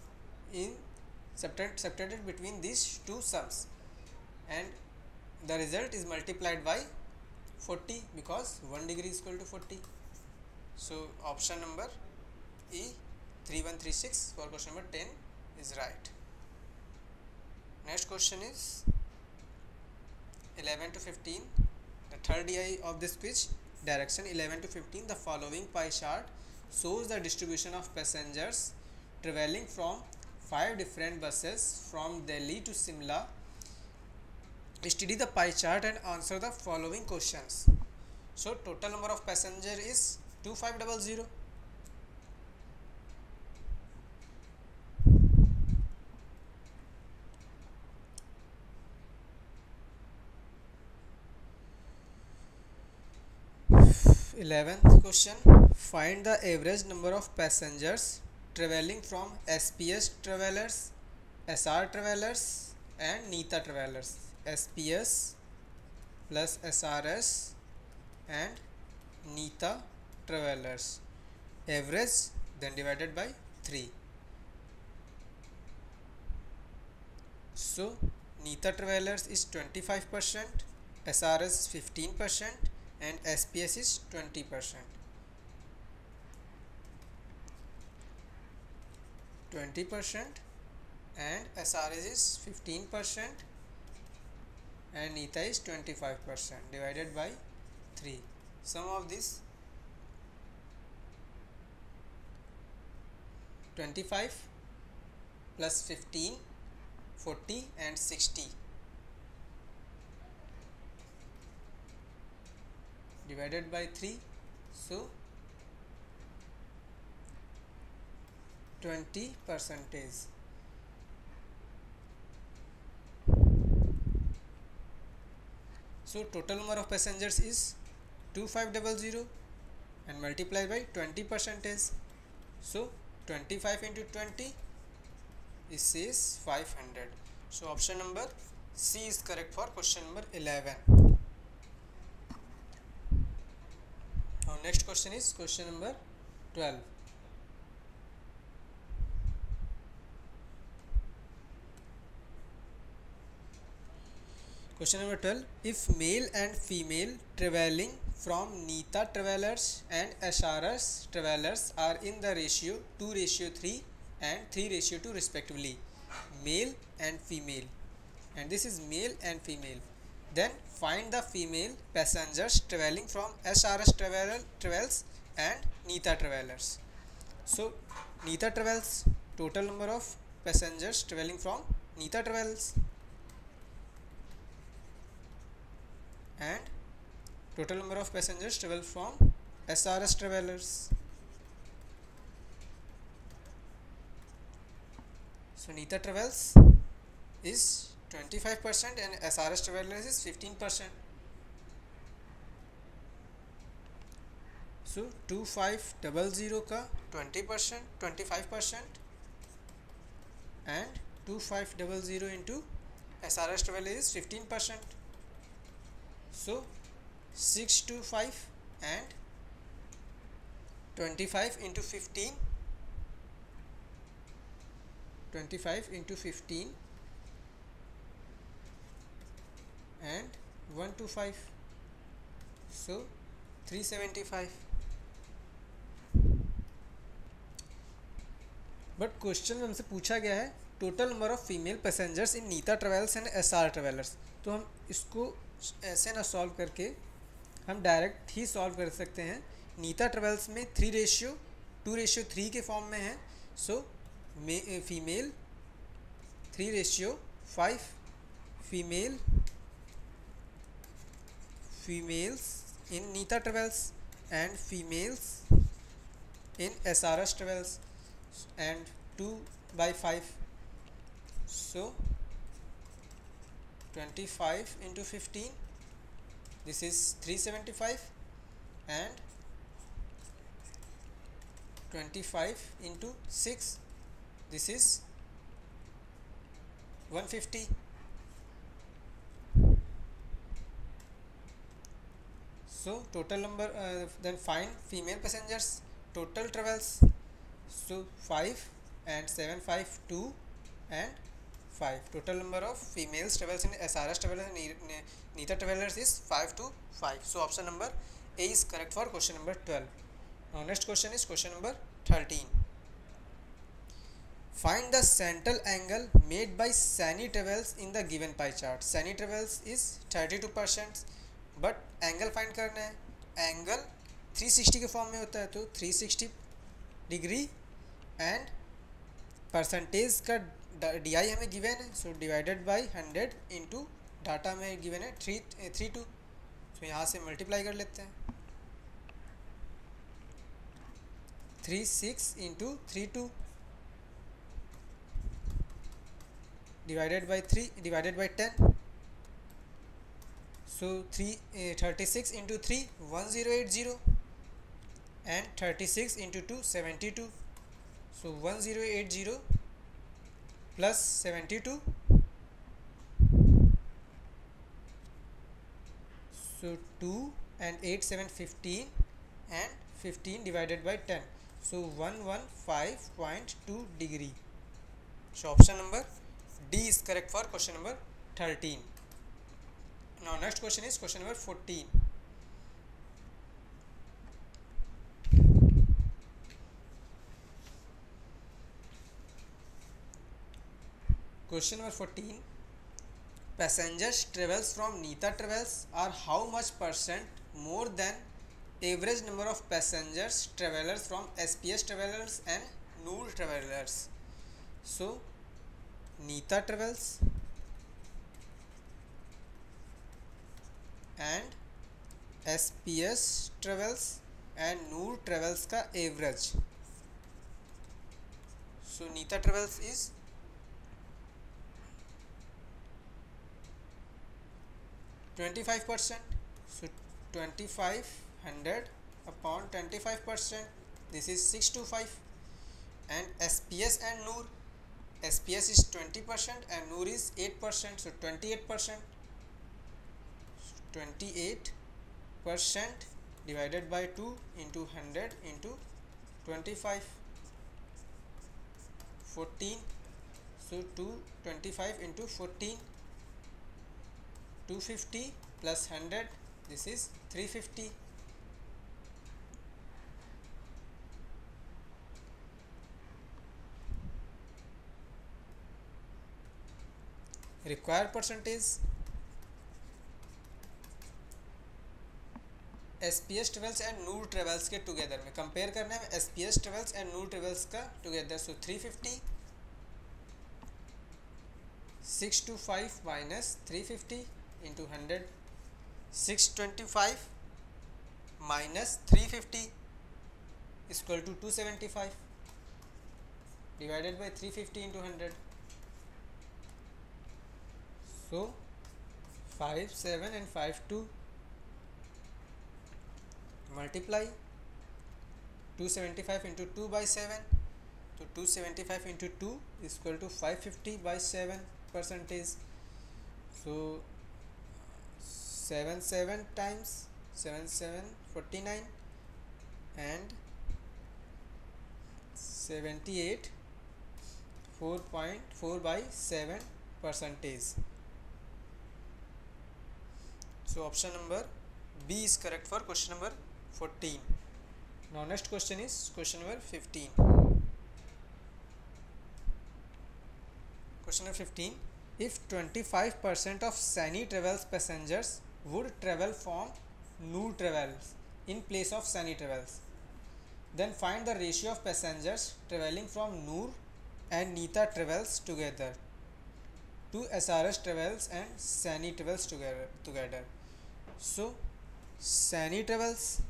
S3: these two sums and the result is multiplied by 40 because 1 degree is equal to 40. So option number E 3136 for question number 10 is right. Next question is 11 to 15. The third DI of this quiz, direction 11 to 15. The following pie chart shows the distribution of passengers traveling from 5 different buses from Delhi to Simla. Study the pie chart and answer the following questions. So total number of passenger is 2500. Eleventh question, find the average number of passengers traveling from SPS travelers, SR travelers and NITA travelers. SPS plus SRS and NITA travelers. Average then divided by 3. So NITA travelers is 25%, SRS 15% and SPS is 20%. 20% and SRS is 15% and NITA is 25% divided by 3. Sum of this 25 plus 15, 40 and 60 divided by 3. So 20 percentage. So total number of passengers is 2500 and multiplied by 20 percentage. So 25 into 20 is 500. So option number C is correct for question number 11. Now next question is question number 12. Question number 12. If male and female traveling from NITA travelers and SRS travelers are in the ratio 2:3 and 3:2 respectively, male and female, and this is male and female, then find the female passengers traveling from SRS travels and NITA travelers. So NITA travels, total number of passengers traveling from NITA travels and total number of passengers travel from SRS travelers. So NITA travels is 25% and SRS travelers is 15%. So 2500 का 20%, 25% and 2500 into SRS travel is 15%. So 625 and 25 into 15, 25 into 15 and 125, so 375. But question में हमसे पूछा गया है total number of female passengers in Neeta travels and SR travellers, तो हम इसको ऐसे ना सॉल्व करके हम डायरेक्ट ही सॉल्व कर सकते हैं. नीता ट्रेवल्स में 3:2:3 के फॉर्म में है. So female 3:5 females in NITA travels and females in SRS travels and 2/5. So 25 into 15, this is 375 and 25 into 6, this is 150. So total number, then find female passengers total travels. So 5 and 7, 5, 2 and 5. Total number of females travels in SRS travellers and NITA travellers is 5 to 5. So option number A is correct for question number 12. Now next question is question number 13. Find the central angle made by Sani travels in the given pie chart. Sani travels is 32%, but angle find करना है. Angle 360 के form में होता है, तो 360 degree and percentage का DI हमें given है, so divided by 100 into data में गिवन है 32, तो यहाँ से मल्टीप्लाई कर लेते हैं 36 into 32 divided by 3 divided by 10, so 36 into 3 1080 and 36 into 2 72, so 1080 plus 72, so 2 and 8 7 15 and 15 divided by 10, so 115.2 degree. So option number D is correct for question number 13. Now next question is question number 14. Question number 14. Passengers travels from Nita travels are how much percent more than average number of passengers travelers from SPS travelers and Noor travelers. So Nita travels and SPS travels and Noor travels का average. So Nita travels is 25%. So 2500 upon 25%. This is 625. And SPS and Noor. SPS is 20% and Noor is 8%. So 28%. 28% divided by 2 into 100 into 25, 14, so 225 into 14, 250 plus 100, this is 350. Required percentage. SPS travels and Noor travels के together में compare करना है SPS travels and Noor travels का together. So 350 625 minus 350 into 100, 625 minus 350 is equal to 275 divided by 350 into 100. So 5 7 and 5 2 multiply 275 into 2 by 7, so 275 into 2 is equal to 550 by 7 percentage. So 7 times 7 49 and 78 4.4 by 7 percentage. So option number B is correct for question number 14. Now next question is question number 15. Question number 15. If 25% of Sani Travels passengers would travel from Noor Travels in place of Sani Travels, then find the ratio of passengers traveling from Noor and Nita Travels together to SRS Travels and Sani Travels together. So Sani Travels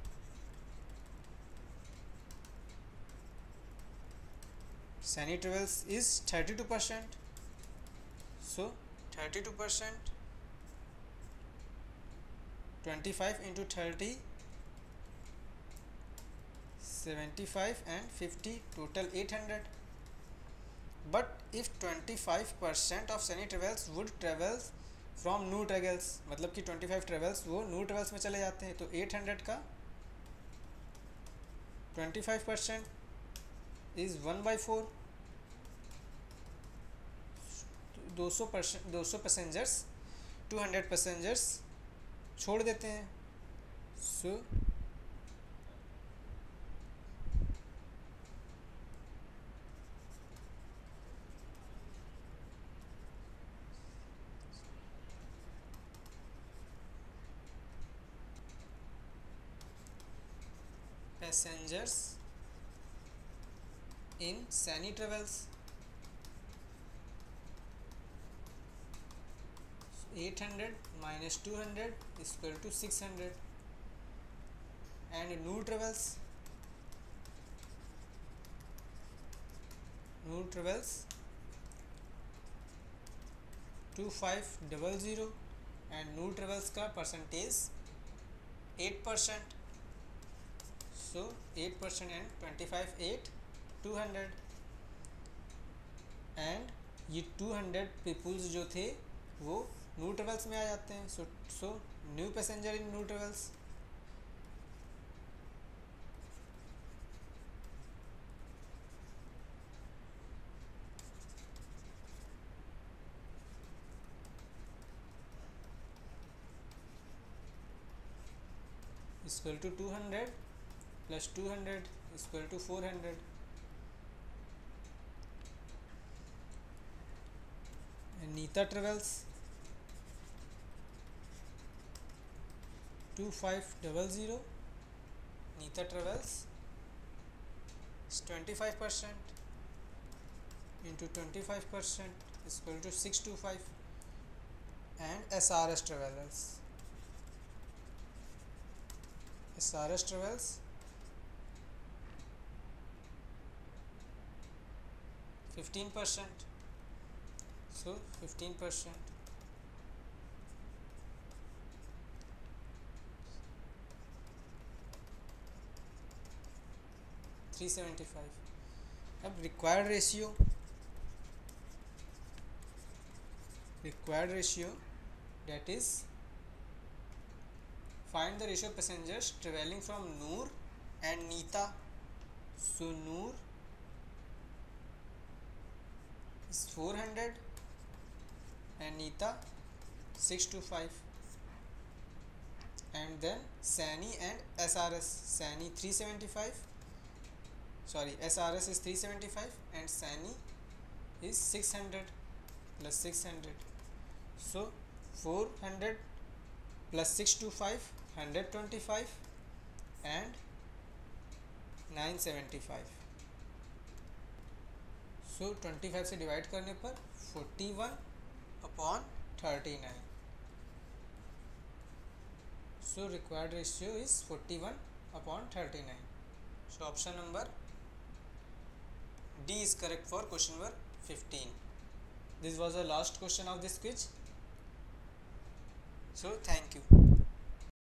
S3: is 32%. So 32%, 25 into 30, 75 and 50, total 800. But if 25% of Sani Travels would travel from Noor travels, मतलब कि 25 travels वो नूर travels में चले जाते हैं, तो 800 का 25% is 1/4, 200 passengers 200 passengers छोड़ देते हैं. सो passengers in semi travels. 800 minus 200 is equal to 600. And Noor travels 2500 and Noor travels का percentage 8%. So 8% and 25 8 200 and ये 200 पीपुल्स जो थे वो न्यू ट्रेवल्स में आ जाते हैं. So new passenger in new travels. is equal to 200 plus 200 is equal to 400. And Neeta travels 2500. Neeta travels is 25% into 25% is equal to 625. And SRS travels 15%. So 15% 375. अब required ratio that is find the ratio of passengers traveling from Noor and Neeta. So Noor is 400 and Neeta 625. And then Sani and SRS. Sani 375. Sorry, SRS is 375 and Sani is 600 plus 600. So 400 plus 625 125 and 975. So 25 से divide करने पर 41/39. So required ratio is 41/39. So option number D is correct for question number 15. This was the last question of this quiz. So thank you.